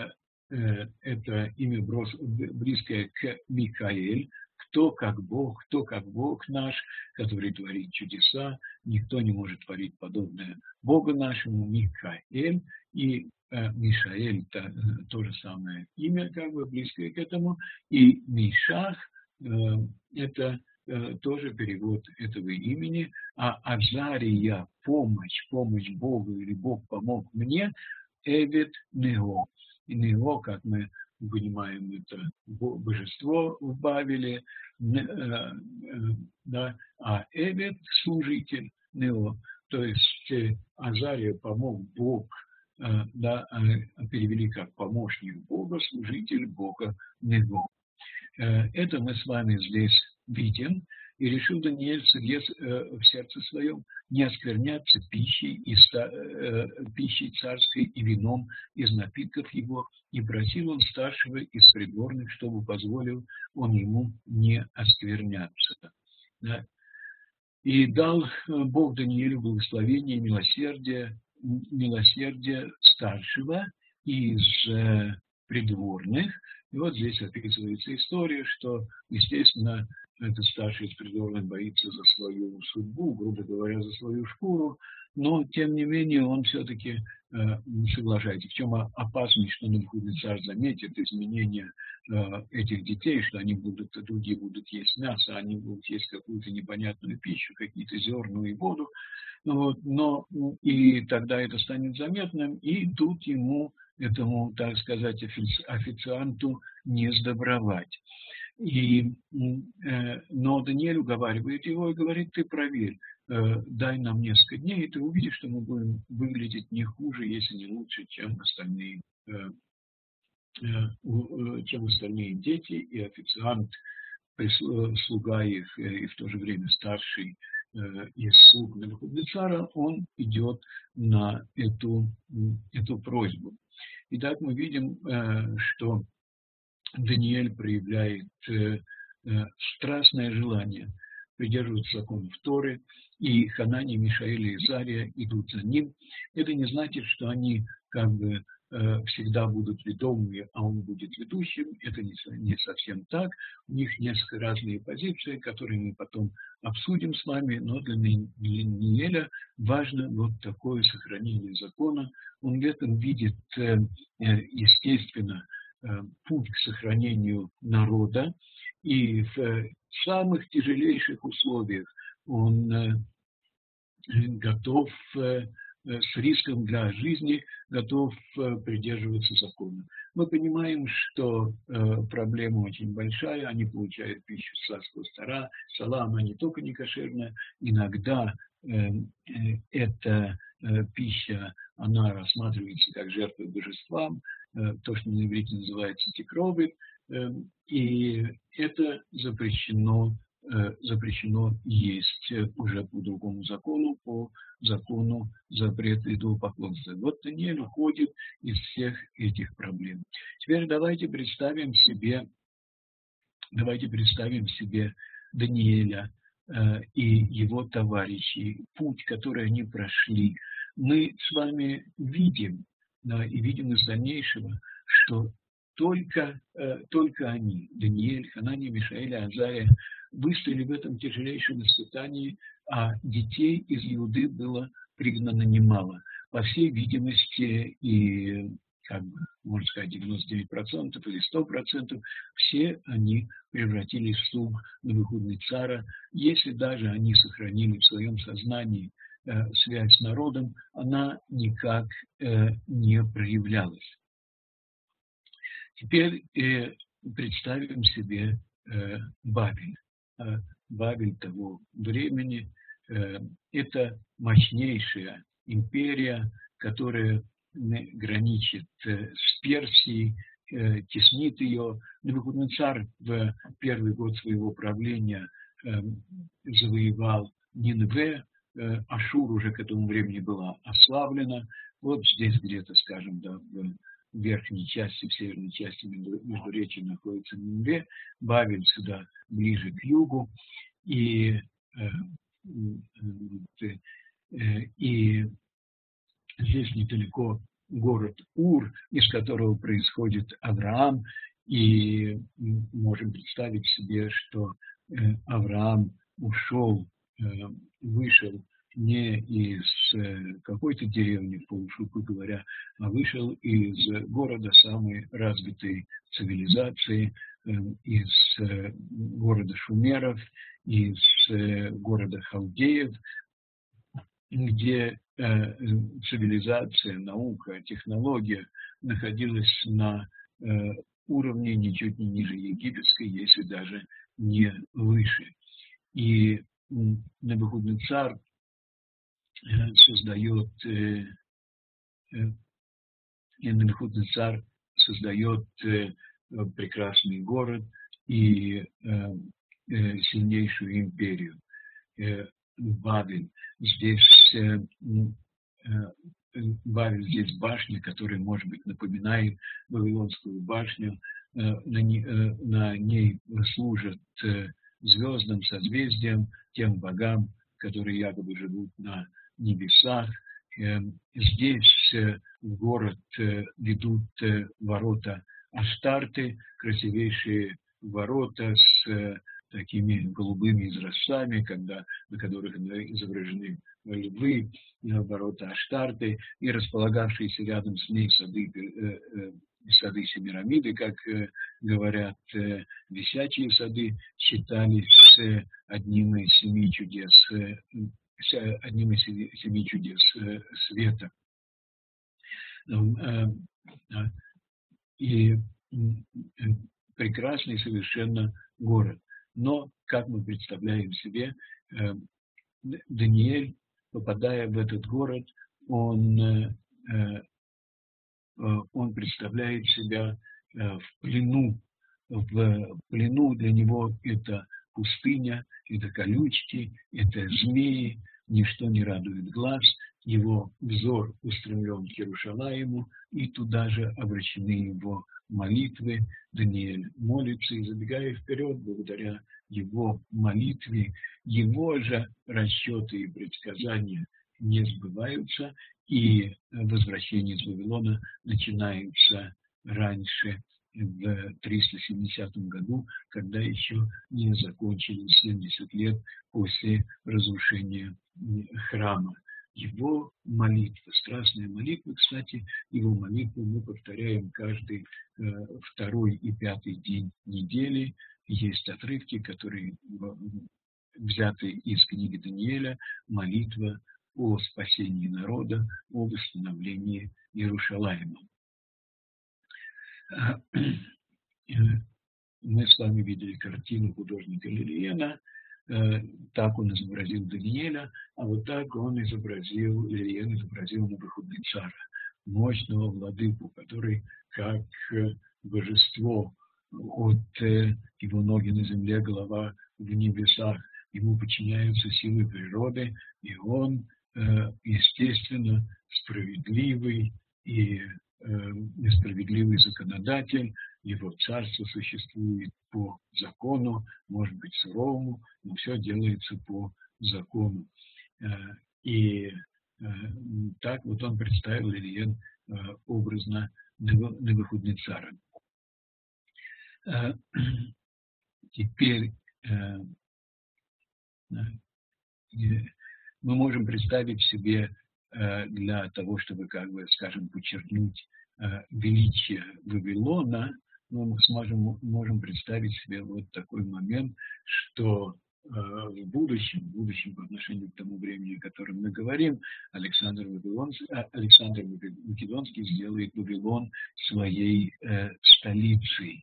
это имя близкое к Микаэль, кто как Бог, кто как Бог наш, который творит чудеса, никто не может творить подобное Богу нашему, Микаэль, и э, Мишаэль то, то же самое имя, как бы близкое к этому, и Мишах э, это э, тоже перевод этого имени, а Азария, помощь, помощь Богу или Бог помог мне, Эвет Нео. И Нео, как мы понимаем, это божество в Бавеле, да, а Эвет – служитель Нео. То есть Азария помог Бог, да, перевели как помощник Бога, служитель Бога Нео. Это мы с вами здесь видим. И решил Даниэль в сердце своем не оскверняться пищей, и ста, э, пищей царской и вином из напитков его, и просил он старшего из придворных, чтобы позволил он ему не оскверняться. Да. И дал Бог Даниэлю благословение и милосердие, милосердие старшего из э, придворных. И вот здесь описывается история, что, естественно, этот старший из придворных боится за свою судьбу, грубо говоря, за свою шкуру, но, тем не менее, он все-таки э, соглашается. В чем опасность, что Навуходоносор заметит изменения э, этих детей, что они будут, другие будут есть мясо, они будут есть какую-то непонятную пищу, какие-то зерна и воду, вот, но и тогда это станет заметным, и тут ему, этому, так сказать, официанту не сдобровать. И, э, но Даниэль уговаривает его и говорит: ты проверь, э, дай нам несколько дней, и ты увидишь, что мы будем выглядеть не хуже, если не лучше, чем остальные, э, э, чем остальные дети, и официант, слуга их, э, и в то же время старший э, из слуг Навуходоносора, он идет на эту, эту просьбу. Итак, мы видим, э, что Даниэль проявляет э, э, страстное желание придерживаться законов Торы, и Ханания, Мишаэль и Азария идут за ним. Это не значит, что они как бы э, всегда будут ведомыми, а он будет ведущим. Это не, не совсем так. У них несколько разные позиции, которые мы потом обсудим с вами, но для, для Даниэля важно вот такое сохранение закона. Он в этом видит, э, естественно, путь к сохранению народа, и в самых тяжелейших условиях он готов, с риском для жизни, готов придерживаться закона. Мы понимаем, что проблема очень большая, они получают пищу с царского стола, стола, она не только не кошерная, иногда эта пища, она рассматривается как жертва божествам, то, что на иврите называется тикровит, и это запрещено, запрещено есть уже по другому закону, по закону запрета идолопоклонства. Вот Даниэль уходит из всех этих проблем. Теперь давайте представим себе, давайте представим себе Даниэля и его товарищей, путь, который они прошли. Мы с вами видим, да, и видим из дальнейшего, что только, э, только они, Даниэль, Ханания, Мишаэль, Азария, выстояли в этом тяжелейшем испытании, а детей из Иуды было пригнано немало. По всей видимости, и, как бы, можно сказать, девяносто девять процентов или сто процентов, все они превратились в слуг Навуходоносора. Если даже они сохранили в своем сознании э, связь с народом, она никак э, не проявлялась. Теперь э, представим себе э, Бавель. Э, Бавель того времени э, – это мощнейшая империя, которая граничит э, с Персией, э, теснит ее. Навуходоносор в первый год своего правления э, завоевал Ниневе, э, Ашур уже к этому времени была ослаблена. Вот здесь где-то, скажем, да, в в верхней части, в северной части Междуречия находится Ниневе, Бавель сюда ближе к югу, и, э, э, и здесь недалеко город Ур, из которого происходит Авраам, и можем представить себе, что Авраам ушел, вышел не из какой-то деревни, полушутку говоря, а вышел из города самой развитой цивилизации, из города шумеров, из города халдеев, где цивилизация, наука, технология находилась на уровне ничуть не ниже египетской, если даже не выше. И Навуходоносор создает, и Навуходоносор создает прекрасный город и сильнейшую империю. Бавель. Здесь Бавель, здесь башня, которая, может быть, напоминает Вавилонскую башню. На ней, на ней служат звездам, созвездиям, тем богам, которые якобы живут на небесах. Здесь в город ведут ворота Аштарты, красивейшие ворота с такими голубыми изразцами, когда, на которых изображены львы, ворота Аштарты, и располагавшиеся рядом с ней сады, сады Семирамиды, как говорят, висячие сады, считались одним из семи чудес, одним из семи чудес света. И прекрасный совершенно город. Но, как мы представляем себе, Даниэль, попадая в этот город, он, он представляет себя в плену. В плену для него это пустыня, это колючки, это змеи, ничто не радует глаз. Его взор устремлен к Иерушалаиму, и туда же обращены его молитвы. Даниэль молится, и забегая вперед, благодаря его молитве, его же расчеты и предсказания не сбываются, и возвращение из Вавилона начинается раньше, в триста семидесятом году, когда еще не закончились семьдесят лет после разрушения храма. Его молитва, страстная молитва, кстати, его молитву мы повторяем каждый э, второй и пятый день недели. Есть отрывки, которые взяты из книги Даниэля, молитва о спасении народа, о восстановлении Иерушалаима. Мы с вами видели картину художника Лилиена. Так он изобразил Даниэля, а вот так он изобразил, Лилиен изобразил Навуходоносора, мощного владыку, который как божество, от его ноги на земле, голова в небесах, ему подчиняются силы природы, и он, естественно, справедливый и несправедливый законодатель. Его царство существует по закону, может быть суровому, но все делается по закону. И так вот он представил Лилиен образно Навуходоносора. Теперь мы можем представить себе, для того, чтобы, как бы, скажем, подчеркнуть величие Вавилона, мы сможем, можем представить себе вот такой момент, что в будущем, в будущем по отношению к тому времени, о котором мы говорим, Александр, Вавилонский, Александр Македонский сделает Вавилон своей э, столицей.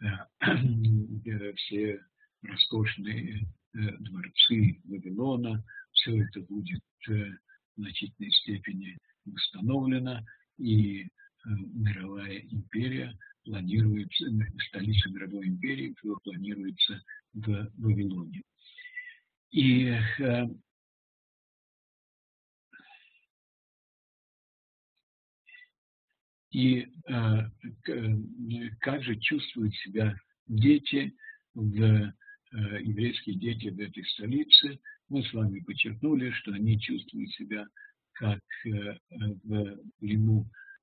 Э, все роскошные э, дворцы Вавилона, все это будет э, в значительной степени восстановлено, и э, мировая империя планируется, столица мировой империи планируется в Вавилоне. И э, и э, как же чувствуют себя дети, в, э, еврейские дети в этой столице? Мы с вами подчеркнули, что они чувствуют себя как э, в плену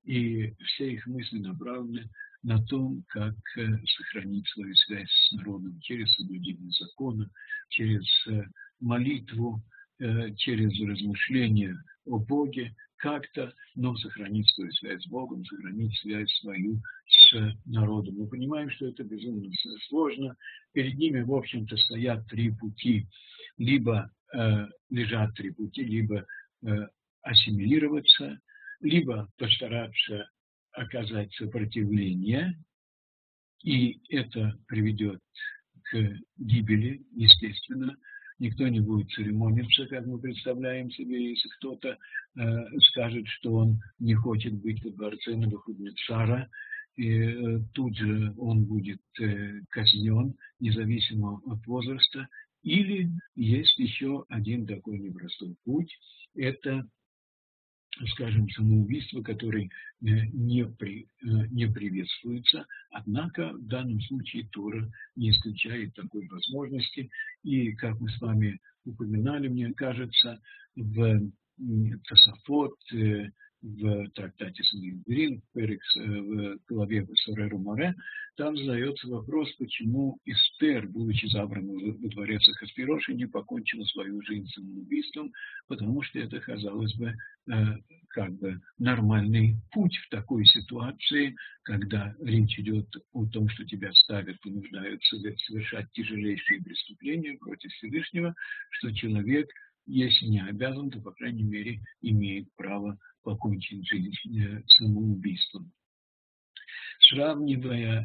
и все их мысли направлены на том, как сохранить свою связь с народом через соблюдение закона, через молитву, через размышления о Боге, как-то, но сохранить свою связь с Богом, сохранить связь свою с народом. Мы понимаем, что это безумно сложно. Перед ними, в общем-то, стоят три пути. Либо э, лежат три пути, либо э, ассимилироваться, либо постараться оказать сопротивление, и это приведет к гибели, естественно. Никто не будет церемониться, как мы представляем себе, если кто-то э, скажет, что он не хочет быть во дворце Навуходоносора, и э, тут же он будет э, казнен, независимо от возраста. Или есть еще один такой непростой путь, это, скажем, самоубийство, которое не, при, не приветствуется, однако в данном случае Тора не исключает такой возможности. И, как мы с вами упоминали, мне кажется, в Тосафот, в трактате Санхедрин, в главе Сореру Море, там задается вопрос, почему Эстер, будучи забрана во дворец Ахасвироша, не покончила свою жизнь самоубийством, потому что это, казалось бы, как бы нормальный путь в такой ситуации, когда речь идет о том, что тебя ставят, понуждают совершать тяжелейшие преступления против Всевышнего, что человек, если не обязан, то, по крайней мере, имеет право покончить жизнь самоубийством. Сравнивая,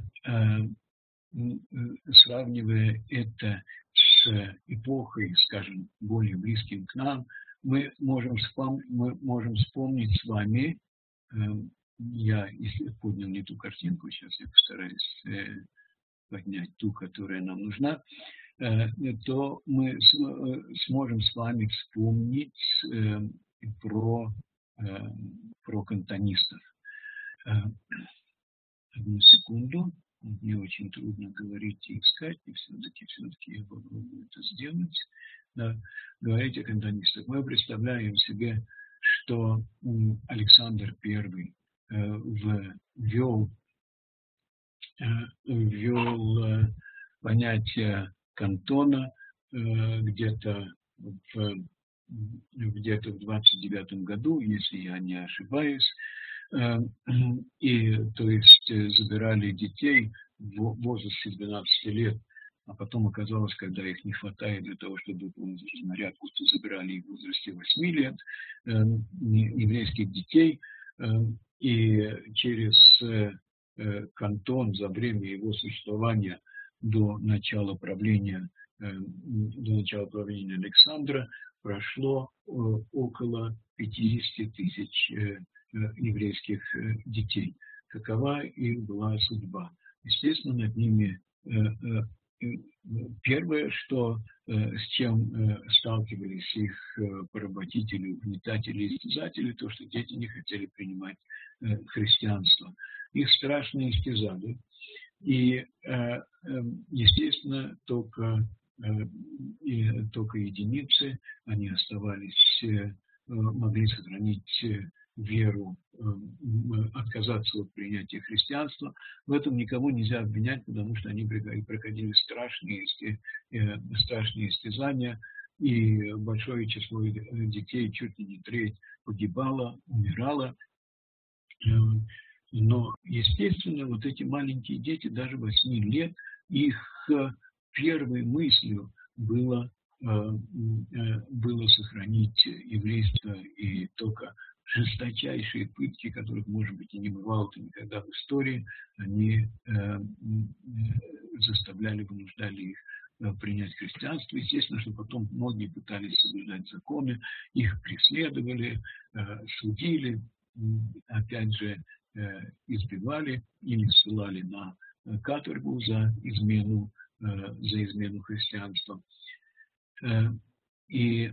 сравнивая это с эпохой, скажем, более близким к нам, мы можем, мы можем вспомнить с вами, я поднял не ту картинку, сейчас я постараюсь поднять ту, которая нам нужна, то мы сможем с вами вспомнить про, про кантонистов. Одну секунду. Мне очень трудно говорить и искать, и все-таки, все-таки я попробую это сделать. Да. Говорить о кантонистах. Мы представляем себе, что Александр Первый ввел, ввел понятие кантона где-то в, где-то в двадцать девятом году, если я не ошибаюсь. И, то есть, забирали детей в возрасте двенадцати лет, а потом оказалось, когда их не хватает для того, чтобы выполнить разнарядку, то забирали их в возрасте восьми лет, еврейских детей, и через кантон за время его существования до начала правления, до начала правления Александра прошло около пятидесяти тысяч еврейских детей. Какова их была судьба? Естественно, над ними первое, что, с чем сталкивались их поработители, угнетатели, истязатели, то, что дети не хотели принимать христианство. Их страшно истязали. И, естественно, только, и только единицы, они оставались, могли сохранить веру, отказаться от принятия христианства. В этом никого нельзя обвинять, потому что они проходили страшные, страшные истязания, и большое число детей, чуть ли не треть, погибало, умирало. Но, естественно, вот эти маленькие дети, даже восьми лет, их первой мыслью было, было сохранить еврейство, и только жесточайшие пытки, которых, может быть, и не бывало никогда в истории, они заставляли, вынуждали их принять христианство. Естественно, что потом многие пытались соблюдать законы, их преследовали, судили, опять же, избивали или ссылали на каторгу за измену, за измену христианства. И,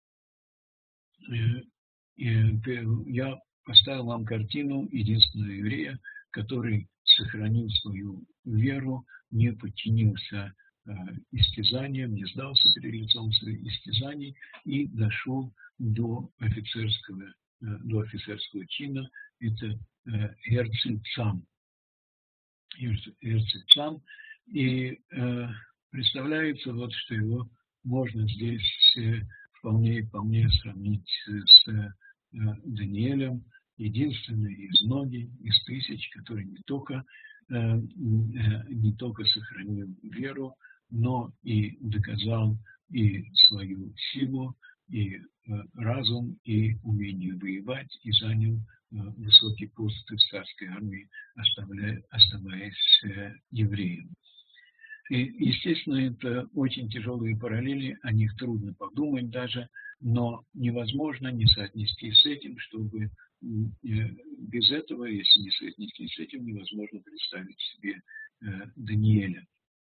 и я поставил вам картину единственного еврея, который сохранил свою веру, не подчинился истязаниям, не сдался перед лицом своих истязаний и дошел до офицерского, до офицерского чина. Это Герцельцам. Герцельцам. И э, представляется, вот, что его можно здесь э, вполне вполне сравнить с э, Даниилем, единственный из многих, из тысяч, который не только, э, э, не только сохранил веру, но и доказал и свою силу, и э, разум, и умение воевать, и занял э, высокий пост в царской армии, оставляя, оставаясь э, евреем. И, естественно, это очень тяжелые параллели, о них трудно подумать даже, но невозможно не соотнести с этим, чтобы без этого, если не соотнести с этим, невозможно представить себе Данииля.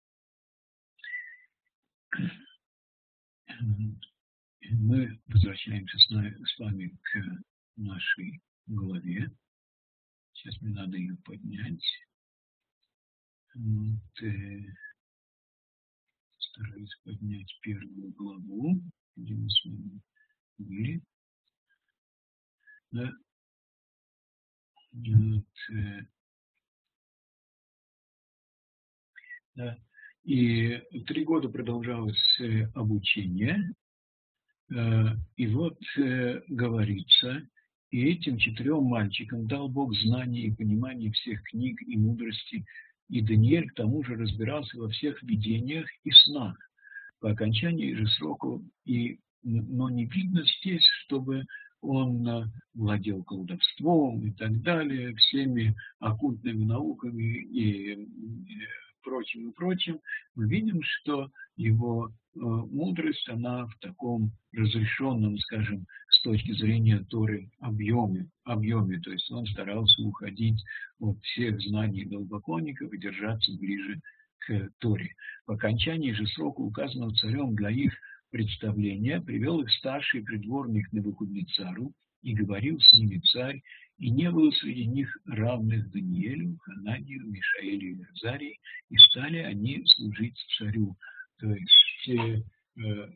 Мы возвращаемся с вами к нашей главе. Сейчас мне надо ее поднять. Вот, стараюсь поднять первую главу, где мы с вами были. Да. Вот, да. И три года продолжалось обучение. И вот говорится, и этим четырем мальчикам дал Бог знания и понимание всех книг и мудрости, и Даниэль к тому же разбирался во всех видениях и снах. По окончании же сроку, и, но не видно здесь, чтобы он владел колдовством и так далее, всеми оккультными науками и прочим и прочим. Мы видим, что его мудрость, она в таком разрешенном, скажем, с точки зрения Торы объеме, объеме, то есть он старался уходить от всех знаний идолопоклонников и держаться ближе к Торе. По окончании же срока, указанного царем для их представления, привел их старший придворный к Навуходоносору, и говорил с ними царь, и не было среди них равных Даниилю, Хананию, Мишаэлю и Азарии, и стали они служить царю. То есть э, э,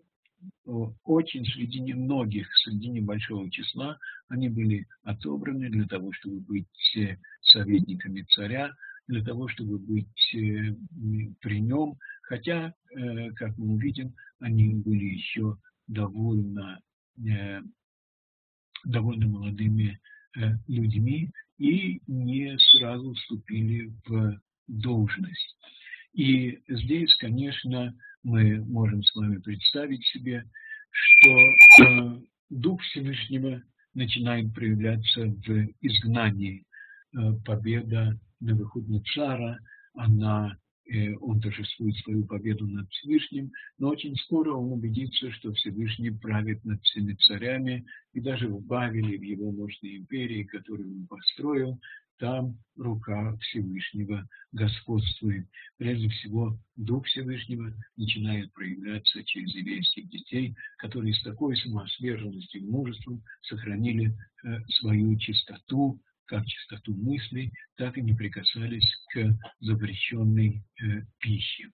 очень среди немногих, среди небольшого числа, они были отобраны для того, чтобы быть советниками царя, для того, чтобы быть э, при нем, хотя, э, как мы увидим, они были еще довольно, э, довольно молодыми э, людьми и не сразу вступили в должность. И здесь, конечно, мы можем с вами представить себе, что э, Дух Всевышнего начинает проявляться в изгнании. Э, победа Навуходоносора, она, э, он торжествует свою победу над Всевышним, но очень скоро он убедится, что Всевышний правит над всеми царями, и даже в Бавеле, в его мощной империи, которую он построил, там рука Всевышнего господствует. Прежде всего, Дух Всевышнего начинает проявляться через еврейских детей, которые с такой самоотверженностью и мужеством сохранили э, свою чистоту, как чистоту мыслей, так и не прикасались к запрещенной э, пище.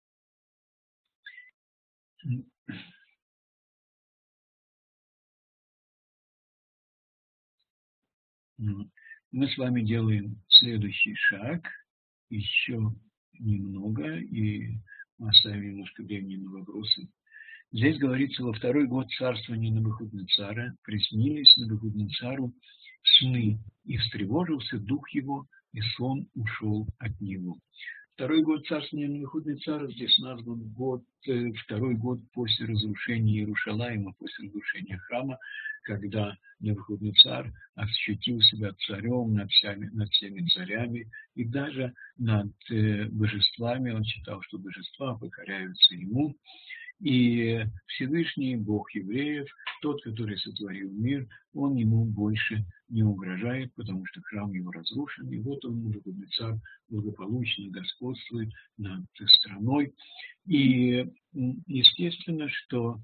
Мы с вами делаем следующий шаг, еще немного, и мы оставим немножко времени на вопросы. Здесь говорится, во второй год царствования Навуходоносора приснились Навуходоносору сны, и встревожился дух его, и сон ушел от него. Второй год царствования Навуходоносора здесь назван год, второй год после разрушения Иерушалаима, после разрушения храма, когда Навуходоносор ощутил себя царем над всеми, над всеми царями и даже над э, божествами. Он считал, что божества покоряются ему. И Всевышний, Бог евреев, тот, который сотворил мир, он ему больше не угрожает, потому что храм его разрушен. И вот он, Навуходоносор, благополучно господствует над страной. И естественно, что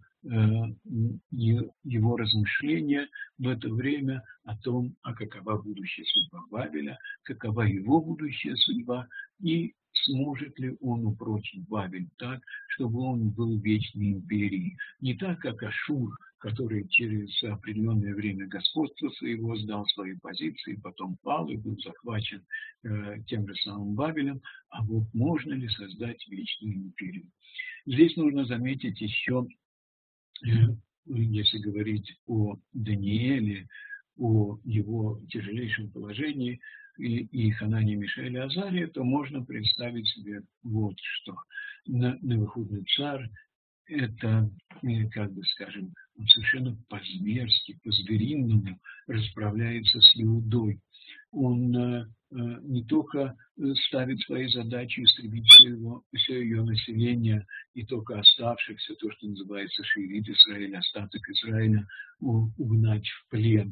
его размышления в это время о том, а какова будущая судьба Бавеля, какова его будущая судьба, и сможет ли он упрочить Бавель так, чтобы он был вечной империей. Не так, как Ашур, который через определенное время господства своего сдал свои позиции, потом пал и был захвачен э, тем же самым Бавелем, а вот можно ли создать вечную империю. Здесь нужно заметить еще, э, если говорить о Данииле, о его тяжелейшем положении, и, и Ханане, Мишаэле, Азария, то можно представить себе вот что. Навуходоносор – это, как бы скажем, он совершенно по-зверски, по-звериному расправляется с Иудой. Он э, не только ставит своей задачей истребить все, его, все ее население и только оставшихся, то, что называется шиит Израиля, остаток Израиля, угнать в плен.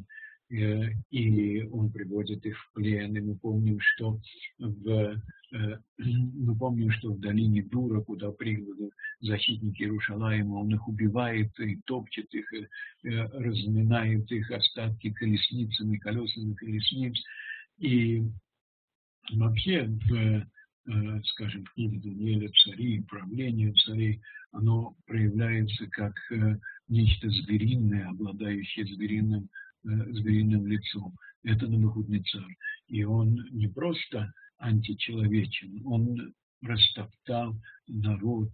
И он приводит их в плен, и мы помним, что в, мы помним, что в долине Дура, куда пригнаны защитники Иерушалаима, он их убивает и топчет их, и разминает их остатки колесницами, колесами колесниц. И вообще, в, скажем, в книге Даниэля «Цари», «Правление царей», оно проявляется как нечто звериное, обладающее звериным звериным лицом. Это Навуходоносор. И он не просто античеловечен, он растоптал народ,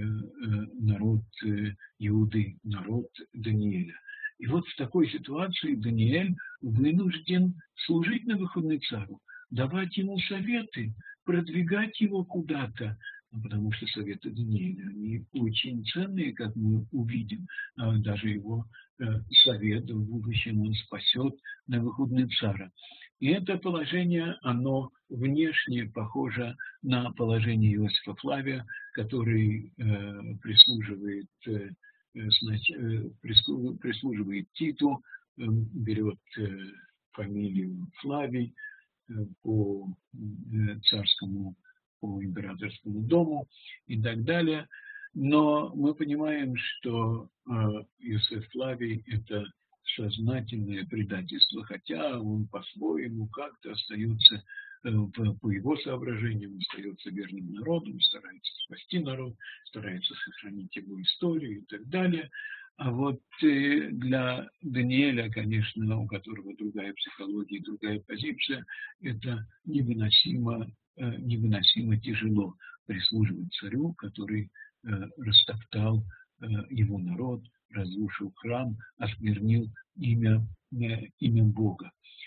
народ Иуды, народ Даниэля. И вот в такой ситуации Даниэль вынужден служить Навуходоносору, давать ему советы, продвигать его куда-то, потому что советы Даниэля, они очень ценные, как мы увидим. Даже его совет в будущем он спасет Навуходоносора. И это положение, оно внешне похоже на положение Иосифа Флавия, который э, прислуживает, э, значит, э, прислуживает Титу, э, берет э, фамилию Флавий э, по э, царскому, по императорскому дому и так далее. Но мы понимаем, что э, Иосиф Флавий – это сознательное предательство, хотя он по-своему как-то остается, э, по, по его соображениям, остается верным народом, старается спасти народ, старается сохранить его историю и так далее. А вот э, для Даниэля, конечно, у которого другая психология, другая позиция, это невыносимо, э, невыносимо тяжело прислуживать царю, который растоптал его народ, разрушил храм, осквернил имя, имя Бога.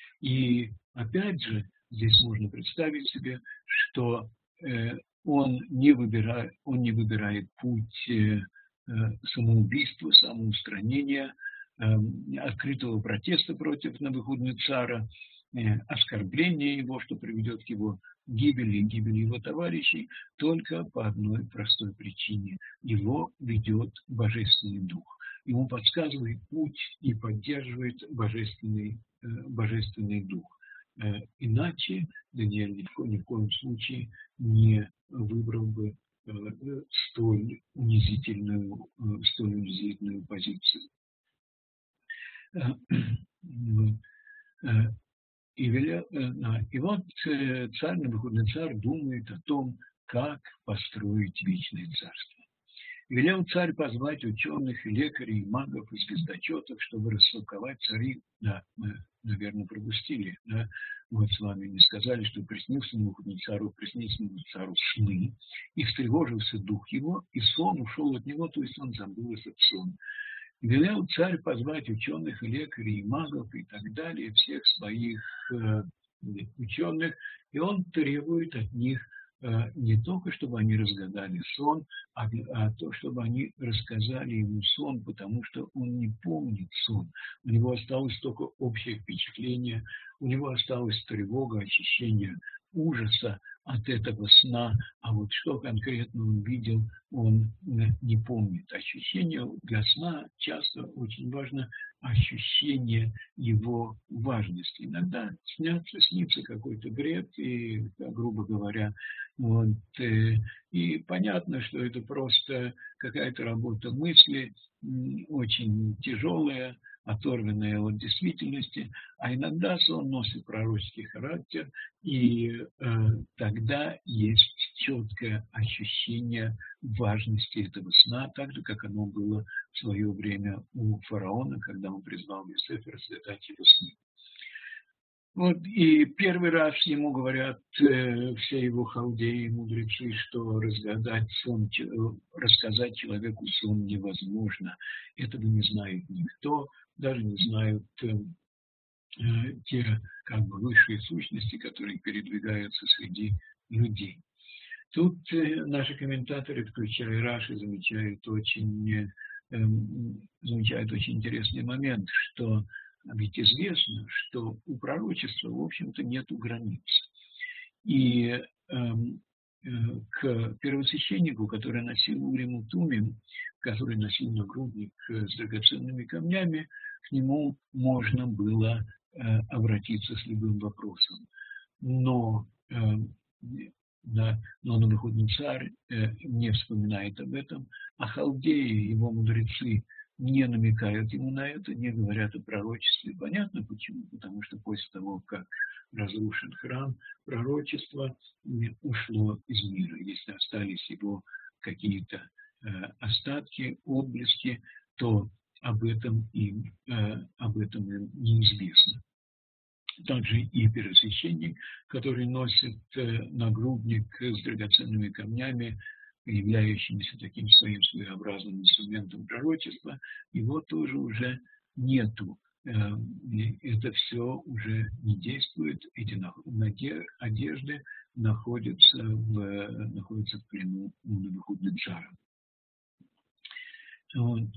И опять же, здесь можно представить себе, что он не выбирает, он не выбирает путь самоубийства, самоустранения, открытого протеста против Навуходоносора, оскорбления его, что приведет к его гибели, гибели его товарищей, только по одной простой причине. Его ведет Божественный Дух. Ему подсказывает путь и поддерживает Божественный, Божественный Дух. Иначе Даниэль ни в, ни в коем случае не выбрал бы столь унизительную, столь унизительную позицию. И, веля, и вот царь Навуходоносор думает о том, как построить вечное царство. И велел царь позвать ученых, и лекарей, и магов, и звездочетов, чтобы растолковать цари. Да, мы, наверное, пропустили. Да? Мы с вами не сказали, что приснился Навуходоносору, приснился Навуходоносору сны, и встревожился дух его, и сон ушел от него, то есть он забыл этот сон. Велел царь позвать ученых, и лекарей, и магов, и так далее, всех своих э, ученых, и он требует от них э, не только, чтобы они разгадали сон, а, а то, чтобы они рассказали ему сон, потому что он не помнит сон. У него осталось только общее впечатление, у него осталась тревога, ощущение ужаса от этого сна, а вот что конкретно он видел, он не помнит. Ощущение для сна часто очень важно, ощущение его важности. Иногда снятся, снится какой-то бред, и, грубо говоря, вот, э, и понятно, что это просто какая-то работа мысли, очень тяжелая, оторванное от действительности, а иногда сон носит пророческий характер, и э, тогда есть четкое ощущение важности этого сна, так же, как оно было в свое время у фараона, когда он призвал Иосифа разгадать его сны. Вот, и первый раз ему говорят э, все его халдеи, мудрецы, что разгадать сон, рассказать человеку сон невозможно. Этого не знает никто, даже не знают э, э, те как бы высшие сущности, которые передвигаются среди людей. Тут э, наши комментаторы, включая Раши, замечают очень, э, э, замечают очень интересный момент, что ведь известно, что у пророчества, в общем-то, нет границ. И э, э, к первосвященнику, который носил Урим и Тумим, который носил нагрудник с драгоценными камнями, к нему можно было э, обратиться с любым вопросом. Но, э, да, но Навуходоносор э, не вспоминает об этом, а халдеи, его мудрецы, не намекают ему на это, не говорят о пророчестве. Понятно почему? Потому что после того, как разрушен храм, пророчество ушло из мира. Если остались его какие-то э, остатки, отблески, то об этом им, э, об этом им неизвестно. Также и первосвященник, который носит э, нагрудник с драгоценными камнями, являющимся таким своим своеобразным инструментом пророчества, его тоже уже нету. Это все уже не действует. Эти одежды находятся в, находятся в плену у Навуходоносора. Вот.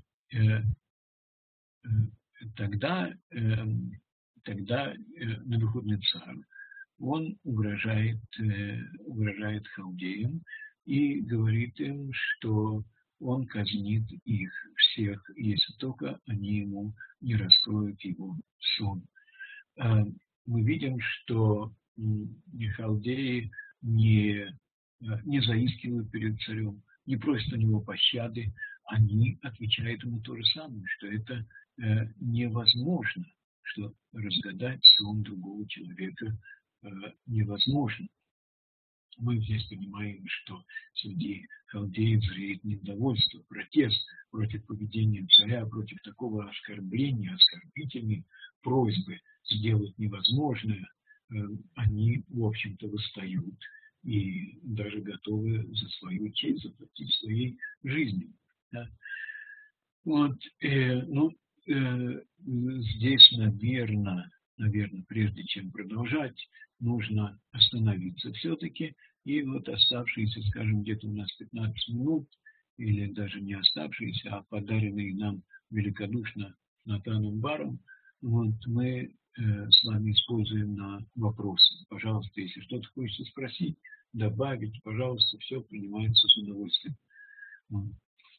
Тогда, тогда Навуходоносор, он угрожает, угрожает халдеям, и говорит им, что он казнит их всех, если только они ему не раскроют его сон. Мы видим, что халдеи не, не заискивают перед царем, не просят у него пощады, они отвечают ему то же самое, что это невозможно, что разгадать сон другого человека невозможно. Мы здесь понимаем, что среди халдеев зреет недовольство, протест против поведения царя, против такого оскорбления, оскорбительной просьбы сделать невозможное. Они, в общем-то, восстают и даже готовы за свою честь заплатить своей жизнью. Да? Вот, э, ну, э, здесь, наверное, наверное, прежде чем продолжать, нужно остановиться все-таки. И вот оставшиеся, скажем, где-то у нас пятнадцать минут, или даже не оставшиеся, а подаренные нам великодушно Натаном Баром, вот мы э, с вами используем на вопросы. Пожалуйста, если что-то хочется спросить, добавить, пожалуйста, все принимается с удовольствием. Вот.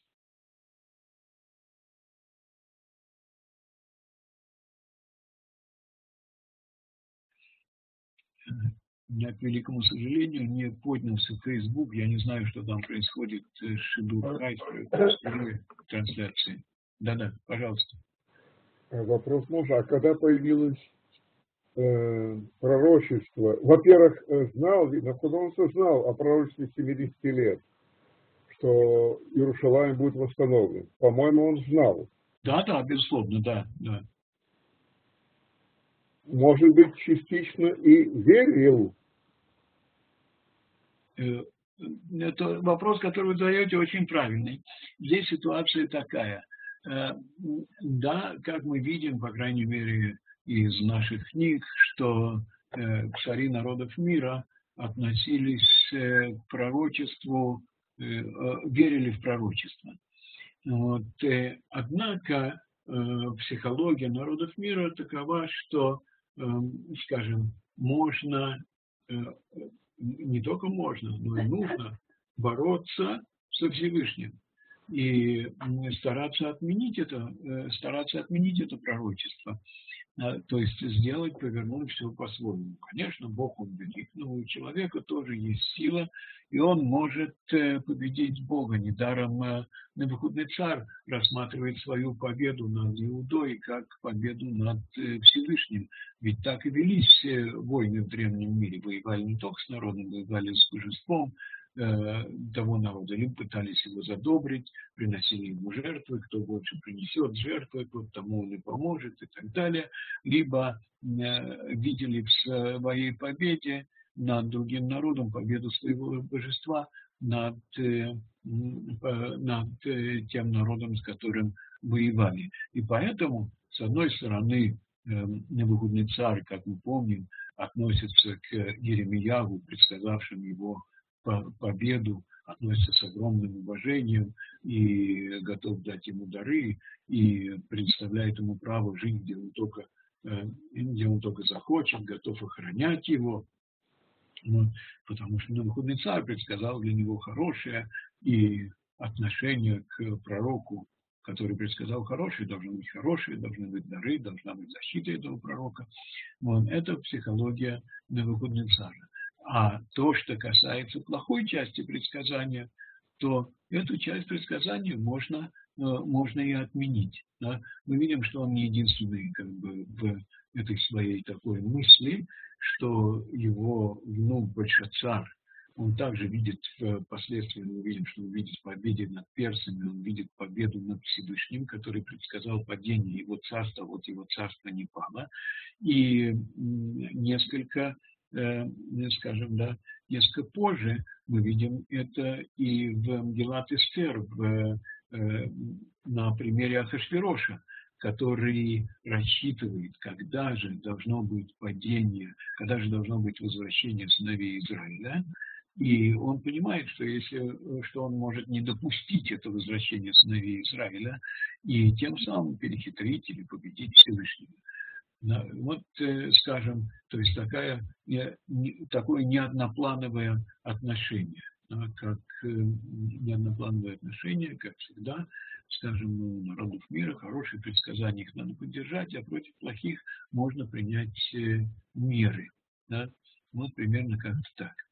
У меня, к великому сожалению, не поднялся Facebook. Я не знаю, что там происходит с Шидур Хайт, трансляции. Да-да, пожалуйста. Вопрос можно. А когда появилось э, пророчество? Во-первых, знал, Навуходоносор знал о пророчестве семидесяти лет, что Иерусалим будет восстановлен. По-моему, он знал. Да-да, безусловно, да, да. Может быть, частично и верил. Это вопрос, который вы задаете, очень правильный. Здесь ситуация такая. Да, как мы видим, по крайней мере, из наших книг, что цари народов мира относились к пророчеству, верили в пророчество. Вот. Однако психология народов мира такова, что, скажем, можно, не только можно, но и нужно бороться со Всевышним и стараться отменить это, стараться отменить это пророчество. то есть сделать, повернуть все по-своему. Конечно, Бог, Он велик, но у человека тоже есть сила, и он может победить Бога. Недаром Навуходоносор рассматривает свою победу над Иудой как победу над Всевышним. Ведь так и велись все войны в древнем мире. Воевали не только с народом, воевали с божеством того народа, либо пытались его задобрить, приносили ему жертвы, кто больше принесет жертвы, тот тому он и поможет, и так далее. Либо видели в своей победе над другим народом победу своего божества над, над тем народом, с которым воевали. И поэтому, с одной стороны, Навуходоносор, как мы помним, относится к Иеремиягу, предсказавшим его победу, относится с огромным уважением и готов дать ему дары, и предоставляет ему право жить, где он только, где он только захочет, готов охранять его. Вот, потому что Навуходоносор предсказал для него хорошее, и отношение к пророку, который предсказал хорошее, должно быть хорошее, должны быть дары, должна быть защита этого пророка. Вот, это психология Навуходоносора. А то, что касается плохой части предсказания, то эту часть предсказания можно, можно и отменить. Да? Мы видим, что он не единственный как бы, в этой своей такой мысли, что его внук Большацар, он также видит, впоследствии мы видим, что он видит победу над персами, он видит победу над Всевышним, который предсказал падение его царства, вот его царство не пало. И несколько скажем, да, несколько позже мы видим это и в Мегилат Эстер, в, э, на примере Ахашвероша, который рассчитывает, когда же должно быть падение, когда же должно быть возвращение сыновей Израиля. И он понимает, что, если, что он может не допустить это возвращение сыновей Израиля и тем самым перехитрить или победить Всевышнего. Вот, скажем, то есть такая, такое неодноплановое отношение, как неодноплановое отношение, как всегда, скажем, у народов мира хорошие предсказания их надо поддержать, а против плохих можно принять меры. Да? Вот примерно как-то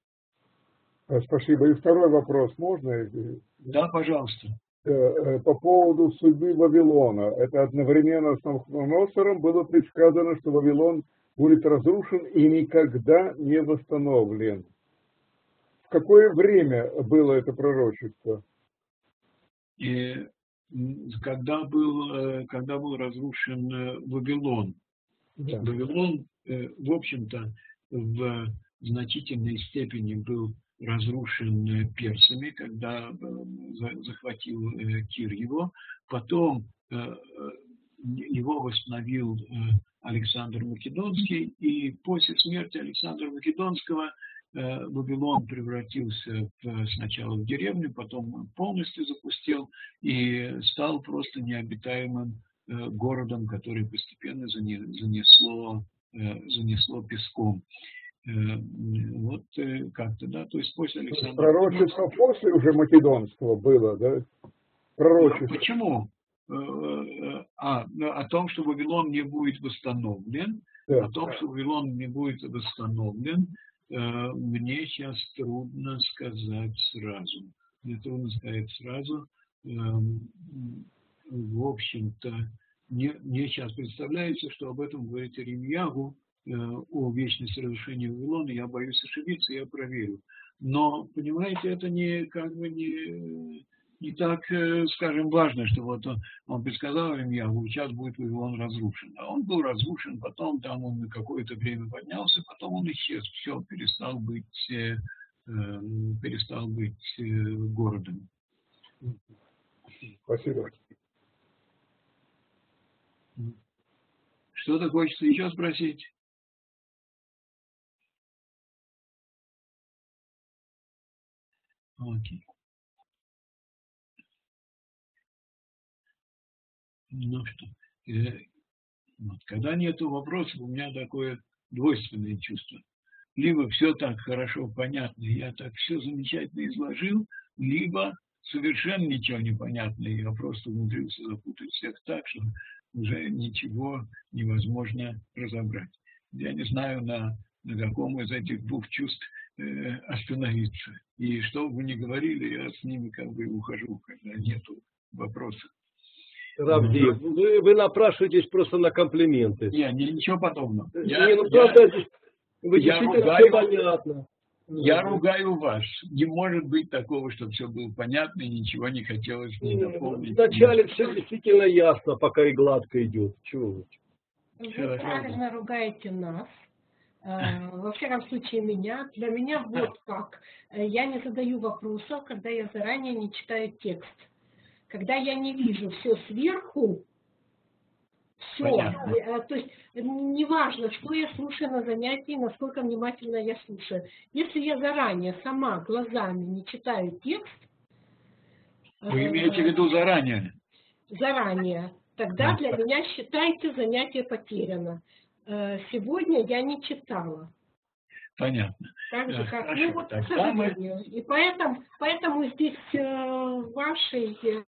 так. Спасибо. И второй вопрос можно? Да, пожалуйста. По поводу судьбы Вавилона. Это одновременно с Навуходоносором было предсказано, что Вавилон будет разрушен и никогда не восстановлен. В какое время было это пророчество? И когда был, когда был разрушен Вавилон. Да. Вавилон, в общем-то, в значительной степени был разрушен персами, когда захватил Кир его. Потом его восстановил Александр Македонский, и после смерти Александра Македонского Вавилон превратился в, сначала в деревню, потом полностью запустел и стал просто необитаемым городом, который постепенно занесло, занесло песком. Вот как-то, да, то есть после Александра... Пророчество после уже Македонского было, да? Пророчество. Да, почему? А, о том, что Вавилон не будет восстановлен, да. О том, что Вавилон не будет восстановлен, мне сейчас трудно сказать сразу. Мне трудно сказать сразу. В общем-то, мне, мне сейчас представляется, что об этом говорит Иеремиягу, о вечности разрушения Вавилона. Я боюсь ошибиться, я проверю. Но, понимаете, это не как бы не, не так, скажем, важно, что вот он, он предсказал Иеремиягу, сейчас будет Вавилон разрушен. А он был разрушен, потом там он на какое-то время поднялся, потом он исчез. Все, перестал быть, э, перестал быть э, городом. Спасибо. Что-то хочется еще спросить? Окей. Ну что, э, вот, когда нету вопросов, у меня такое двойственное чувство. Либо все так хорошо понятно, я так все замечательно изложил, либо совершенно ничего не понятно, я просто умудрился запутать всех так, что уже ничего невозможно разобрать. Я не знаю, на, на каком из этих двух чувств э, остановиться. И что бы вы ни говорили, я с ними как бы ухожу, когда нету вопросов. Равдив, вы, вы напрашиваетесь просто на комплименты. Не, не ничего подобного. Я, Я, не, ну, я, правда, вы я действительно ругаю, все понятно. Я ругаю вас. Не может быть такого, чтобы все было понятно и ничего не хотелось ни дополнить. Вначале все действительно ясно, пока и гладко идет. Чего вы? Вы правильно ругаете нас. Во всяком случае, меня. Для меня вот как. Я не задаю вопросов, когда я заранее не читаю текст. Когда я не вижу все сверху, все. Понятно. То есть неважно, что я слушаю на занятии, насколько внимательно я слушаю. Если я заранее сама глазами не читаю текст. Вы имеете в виду заранее? Заранее. Тогда для меня, считайте, занятие потеряно. Сегодня я не читала. Понятно. Так же, как, Хорошо, ну, вот, к сожалению. Мы... И поэтому, поэтому здесь э, ваши...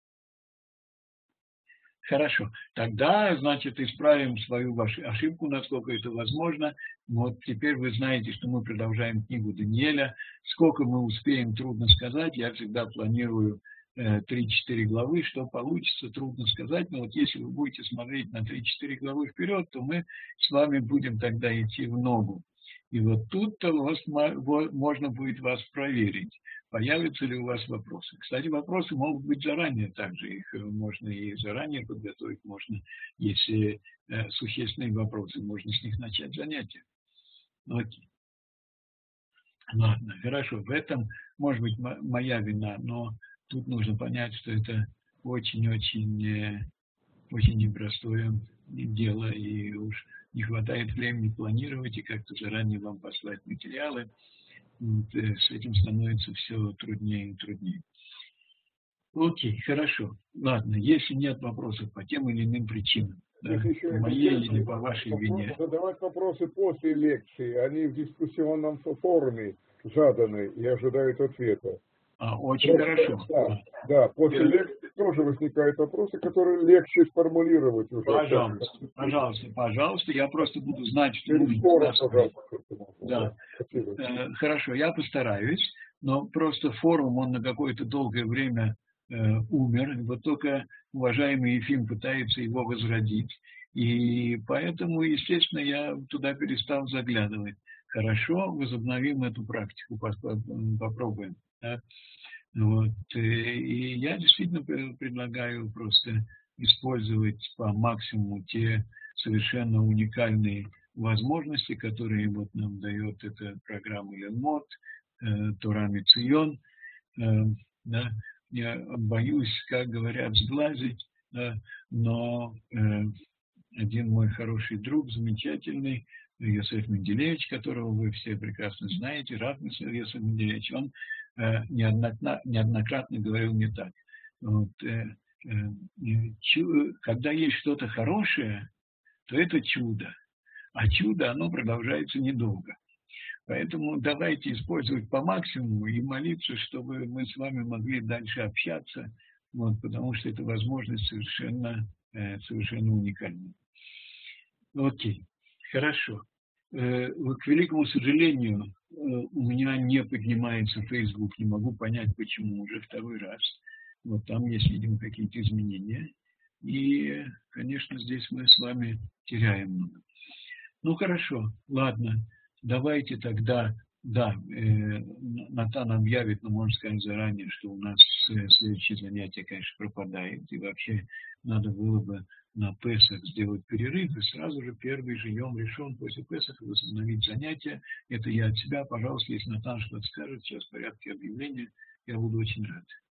Хорошо. Тогда, значит, исправим свою вашу ошибку, насколько это возможно. Вот теперь вы знаете, что мы продолжаем книгу Даниэля. Сколько мы успеем, трудно сказать. Я всегда планирую три-четыре главы, что получится, трудно сказать, но вот если вы будете смотреть на три-четыре главы вперед, то мы с вами будем тогда идти в ногу. И вот тут-то вас, можно будет вас проверить, появятся ли у вас вопросы. Кстати, вопросы могут быть заранее также, их можно и заранее подготовить, можно, если э, существенные вопросы, можно с них начать занятия. Окей. Ладно, хорошо, в этом может быть моя вина, но тут нужно понять, что это очень-очень очень непростое дело, и уж не хватает времени планировать и как-то заранее вам послать материалы. Вот, с этим становится все труднее и труднее. Окей, хорошо. Ладно, если нет вопросов по тем или иным причинам, да, по моей или по вашей вине. Задавать вопросы после лекции, они в дискуссионном форуме заданы и ожидают ответа. А, очень Просто, хорошо. Да, да, после Я... лекции тоже возникают вопросы, которые легче сформулировать уже. Пожалуйста, пожалуйста, пожалуйста. Я просто буду знать, что вы Да. Да. Хорошо, я постараюсь, но просто форум, он на какое-то долгое время э, умер. Вот только уважаемый Ефим пытается его возродить. И поэтому, естественно, я туда перестал заглядывать. Хорошо, возобновим эту практику, попробуем. Да? Вот. И я действительно предлагаю просто использовать по максимуму те совершенно уникальные возможности, которые вот нам дает эта программа Ленмот, Тора Мицион. Да? Я боюсь, как говорят, сглазить, да? Но один мой хороший друг, замечательный, Йосеф Менделеевич, которого вы все прекрасно знаете, Рав Йосеф Менделеевич, он э, неоднократно, неоднократно говорил мне так. Вот, э, э, чу, когда есть что-то хорошее, то это чудо. А чудо, оно продолжается недолго. Поэтому давайте использовать по максимуму и молиться, чтобы мы с вами могли дальше общаться, вот, потому что эта возможность совершенно, э, совершенно уникальна. Окей, хорошо. К великому сожалению, у меня не поднимается Facebook, не могу понять, почему, уже второй раз. Вот там есть, видимо, какие-то изменения. И, конечно, здесь мы с вами теряем много. Ну, хорошо, ладно, давайте тогда, да, э, Натан объявит, но можно сказать заранее, что у нас следующее занятие, конечно, пропадает. И вообще надо было бы на Песах сделать перерыв, и сразу же первый же Йом решен после Песаха возобновить занятия. Это я от себя. Пожалуйста, если Натан что-то скажет, сейчас в порядке объявления, я буду очень рад.